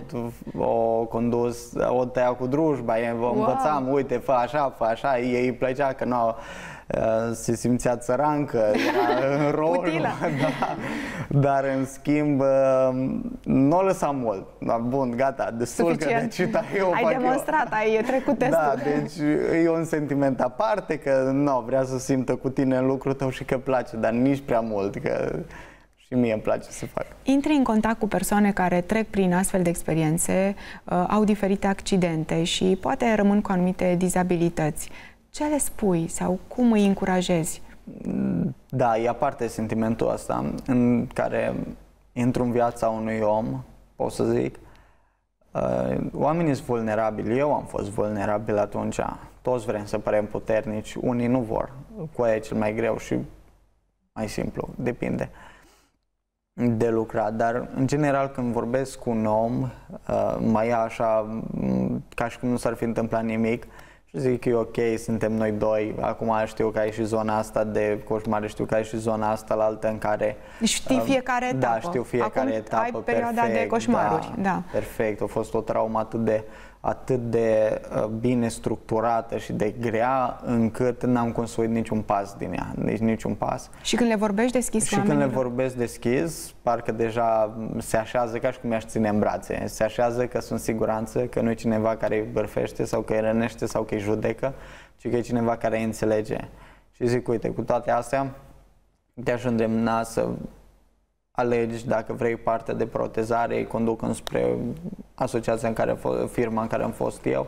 o tăia cu drujba, o învățam, uite, fă așa, ei îi plăcea că nu se simțea țărancă, era în rol, da, dar în schimb nu o lăsam mult. Bun, gata, destul suficient. Că deci, eu ai demonstrat, ai trecut testul. Da, deci e un sentiment aparte că nu, vrea să simtă cu tine în lucrul tău și că place, dar nici prea mult. Și mie îmi place să fac. Intri în contact cu persoane care trec prin astfel de experiențe, au diferite accidente și poate rămân cu anumite dizabilități. Ce le spui sau cum îi încurajezi? Da, e aparte sentimentul ăsta în care intru în viața unui om, pot să zic. Oamenii sunt vulnerabili, eu am fost vulnerabil atunci. Toți vrem să părem puternici, unii nu vor. Cu aia e cel mai greu și mai simplu, depinde de lucrat. Dar, în general, când vorbesc cu un om, mai ia așa, ca și cum nu s-ar fi întâmplat nimic, și zic că e ok, suntem noi doi, acum știu că ai și zona asta de coșmare, știu că ai și zona asta la altă în care... Știi fiecare etapă. Da, știu fiecare acum etapă, ai perioada perfect, de coșmaruri. Da. Perfect, a fost o traumă atât de bine structurată și de grea, încât n-am construit niciun pas din ea, nici niciun pas. Și când le vorbești deschis Și când le vorbesc deschis, parcă deja se așează ca și cum mi-aș ține în brațe. Se așează că sunt siguranță, că nu e cineva care îi bârfește sau că îi rănește sau că îi judecă, ci că e cineva care îi înțelege. Și zic, uite, cu toate astea, te-aș îndemna să alegi dacă vrei partea de protezare, îi conduc înspre asociația în care, firma în care am fost eu.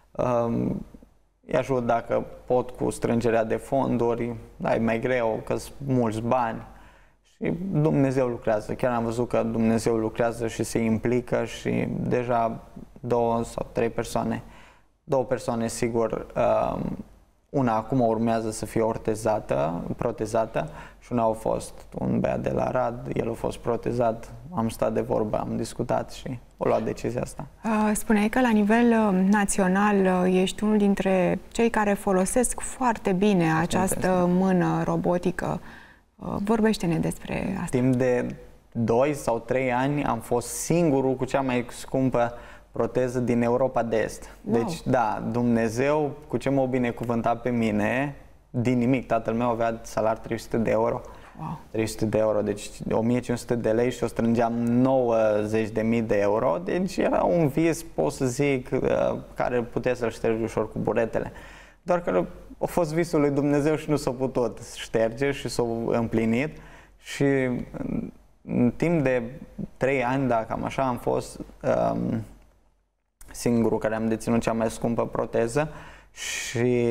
Îi ajut dacă pot cu strângerea de fonduri, da, e mai greu, că sunt mulți bani. Și Dumnezeu lucrează. Chiar am văzut că Dumnezeu lucrează și se implică și deja 2 sau 3 persoane, 2 persoane sigur, una acum urmează să fie protezată și una a fost un băiat de la Rad, el a fost protezat, am stat de vorbă, am discutat și o luat decizia asta. Spuneai că la nivel național ești unul dintre cei care folosesc foarte bine această mână robotică. Vorbește-ne despre asta. Timp de 2 sau 3 ani am fost singurul cu cea mai scumpă proteză din Europa de Est. Wow. Deci, da, Dumnezeu, cu ce m-a binecuvântat pe mine, din nimic, tatăl meu avea salar 300 de euro. Wow. 300 de euro, deci 1500 de lei și o strângeam 90.000 de euro, deci era un vis, pot să zic, care putea să-l ștergi ușor cu buretele. Doar că a fost visul lui Dumnezeu și nu s-a putut șterge și s-a împlinit și în timp de 3 ani, da, cam așa, am fost singurul care am deținut cea mai scumpă proteză și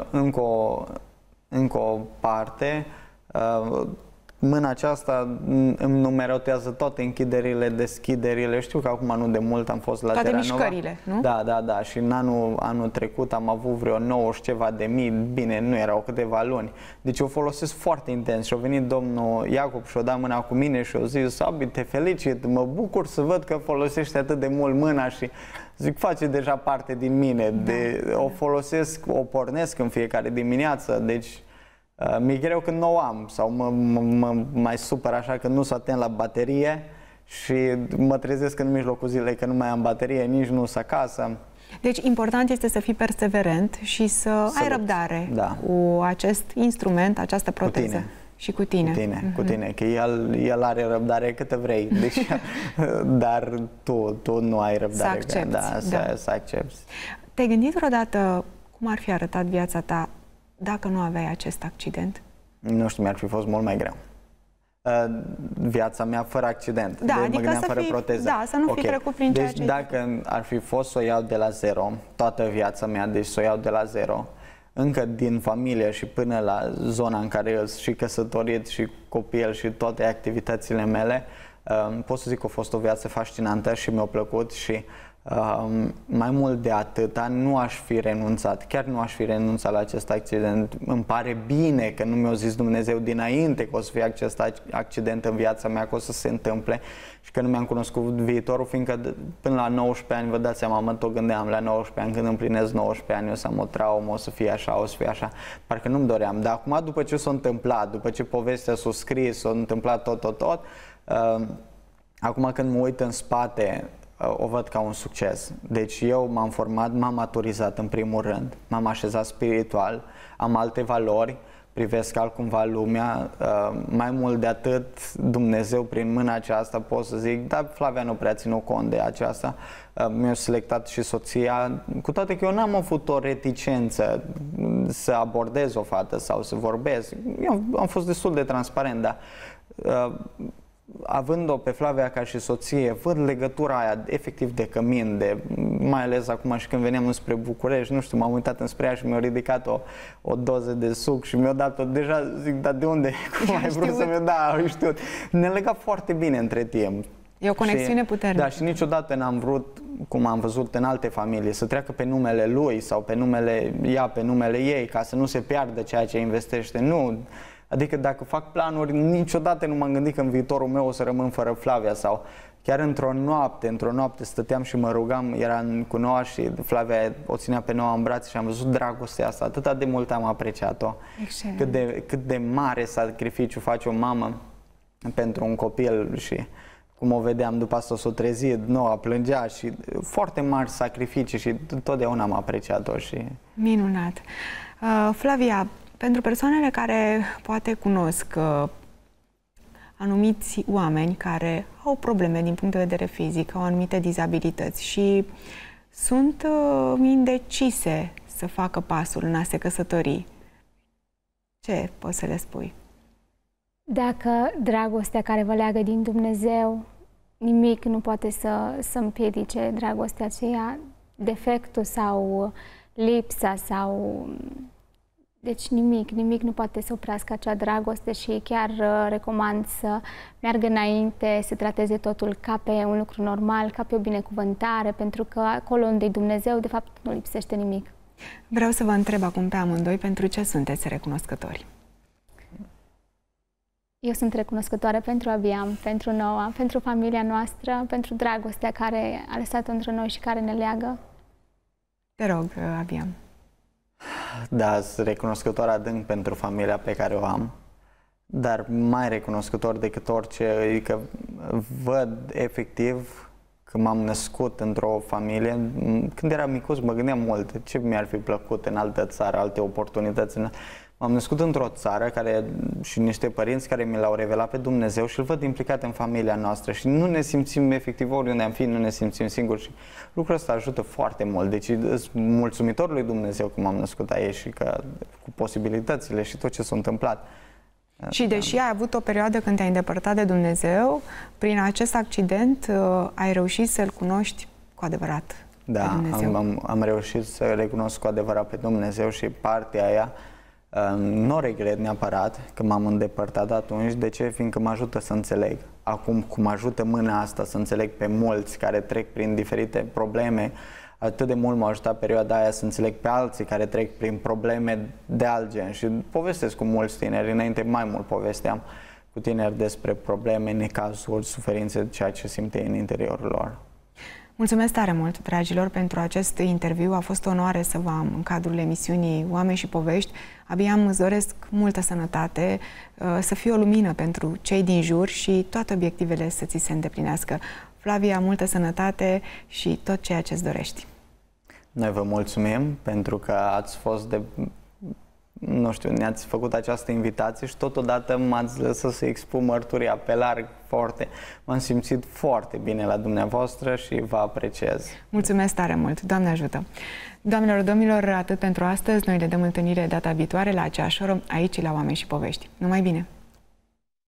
încă o parte, mâna aceasta îmi numerotează toate închiderile, deschiderile. Știu că acum nu de mult am fost la Terranova. Toate mișcările, nu? Da. Și în anul trecut am avut vreo 90 ceva de mii. Bine, nu erau câteva luni. Deci o folosesc foarte intens. Și a venit domnul Iacob și a dat mâna cu mine și a zis: Abi, te felicit, mă bucur să văd că folosești atât de mult mâna și zic, face deja parte din mine. O folosesc, o pornesc în fiecare dimineață. Deci mi-e greu când nu o am sau mă mai supăr așa că nu s-o atent la baterie și mă trezesc în mijlocul zilei că nu mai am baterie, nici nu sunt acasă. Deci important este să fii perseverent și să ai răbdare cu acest instrument, această proteză. Cu tine. Și cu tine. Cu tine, că el are răbdare câtă vrei, deci, dar tu nu ai răbdare. Să accepti. Să accepti. Te-ai gândit vreodată cum ar fi arătat viața ta dacă nu aveai acest accident? Nu știu, mi-ar fi fost mult mai greu. Viața mea fără accident. Da, deci adică mă gândeam fără proteză. Da, să nu fi trecut prin ceea ce... Deci dacă ar fi fost să o iau de la zero, toată viața mea, deci să o iau de la zero, încă din familie și până la zona în care eu sunt și căsătorit și copil și toate activitățile mele, pot să zic că a fost o viață fascinantă și mi-a plăcut și mai mult de atâta nu aș fi renunțat, chiar nu aș fi renunțat la acest accident. Îmi pare bine că nu mi-a zis Dumnezeu dinainte că o să fie acest accident în viața mea, că o să se întâmple și că nu mi-am cunoscut viitorul, fiindcă până la 19 ani, vă dați seama, mă tot gândeam la 19 ani, când împlinesc 19 ani o să am o traumă, o să fie așa, o să fie așa, parcă nu-mi doream. Dar acum, după ce s-a întâmplat, după ce povestea s-a scris, s-a întâmplat tot, acum când mă uit în spate, o văd ca un succes. Deci eu m-am format, m-am maturizat în primul rând, m-am așezat spiritual, am alte valori, privesc altcumva lumea, mai mult de atât, Dumnezeu prin mâna aceasta pot să zic, dar Flavia nu prea ținut cont de aceasta, mi-a selectat și soția, cu toate că eu n-am avut o reticență să abordez o fată sau să vorbesc, eu am fost destul de transparent, dar având-o pe Flavia ca și soție, văd legătura aia efectiv de cămin, mai ales acum și când veneam înspre București, nu știu, m-am uitat înspre ea și mi-a ridicat o doză de suc și mi-a dat-o, deja zic, dar de unde? Cum ai vrut să mi-o da? Știu. Ne lega foarte bine între timp. E o conexiune puternică. Da, și niciodată n-am vrut, cum am văzut în alte familii, să treacă pe numele lui sau pe numele ea, pe numele ei, ca să nu se piardă ceea ce investește. Nu. Adică dacă fac planuri, niciodată nu m-am gândit că în viitorul meu o să rămân fără Flavia sau chiar într-o noapte stăteam și mă rugam, eram cu Noa și Flavia o ținea pe Noa în brațe și am văzut dragostea asta, atât de mult am apreciat-o. Cât de mare sacrificiu face o mamă pentru un copil și cum o vedeam după asta s-o trezit, Noa plângea și foarte mari sacrificii și totdeauna am apreciat-o. Minunat! Flavia, pentru persoanele care poate cunosc anumiți oameni care au probleme din punct de vedere fizic, au anumite dizabilități și sunt indecise să facă pasul în a se căsători, ce poți să le spui? Dacă dragostea care vă leagă din Dumnezeu, nimic nu poate să împiedice dragostea aceea, defectul sau lipsa sau... Deci nimic nu poate să oprească acea dragoste și chiar recomand să meargă înainte, să trateze totul ca pe un lucru normal, ca pe o binecuvântare, pentru că acolo unde e Dumnezeu, de fapt, nu lipsește nimic. Vreau să vă întreb acum pe amândoi pentru ce sunteți recunoscători. Eu sunt recunoscătoare pentru Abiam, pentru Noa, pentru familia noastră, pentru dragostea care a lăsat-o între noi și care ne leagă. Te rog, Abiam. Da, sunt recunoscător adânc pentru familia pe care o am, dar mai recunoscător decât orice, adică văd efectiv că m-am născut într-o familie. Când eram micuț mă gândeam mult ce mi-ar fi plăcut în altă țară, alte oportunități. M-am născut într-o țară care, și niște părinți care mi l-au revelat pe Dumnezeu și îl văd implicat în familia noastră și nu ne simțim, efectiv, oriunde am fi, nu ne simțim singuri și lucrul ăsta ajută foarte mult. Deci sunt mulțumitor lui Dumnezeu că m-am născut aici și că, cu posibilitățile și tot ce s-a întâmplat. Și deși ai avut o perioadă când te-ai îndepărtat de Dumnezeu, prin acest accident ai reușit să-L cunoști cu adevărat. Da, am reușit să recunosc cu adevărat pe Dumnezeu și partea aia nu regret neapărat că m-am îndepărtat atunci. De ce? Fiindcă mă ajută să înțeleg. Acum, cum ajută mâna asta să înțeleg pe mulți care trec prin diferite probleme, atât de mult m-a ajutat perioada aia să înțeleg pe alții care trec prin probleme de alt gen. Și povestesc cu mulți tineri, înainte mai mult povesteam cu tineri despre probleme, necazuri, suferințe, ceea ce simte în interiorul lor. Mulțumesc tare mult, dragilor, pentru acest interviu. A fost o onoare să vă am în cadrul emisiunii Oameni și Povești. Abiam, îți doresc multă sănătate, să fii o lumină pentru cei din jur și toate obiectivele să ți se îndeplinească. Flavia, multă sănătate și tot ceea ce îți dorești. Noi vă mulțumim pentru că ați fost nu știu, ne-ați făcut această invitație și totodată m-ați lăsat să expun mărturia pe larg foarte. M-am simțit foarte bine la dumneavoastră și vă apreciez. Mulțumesc tare mult! Doamne ajută! Doamnelor, domnilor, atât pentru astăzi. Noi le dăm întâlnire data viitoare la aceeași oră, aici la Oameni și Povești. Numai bine!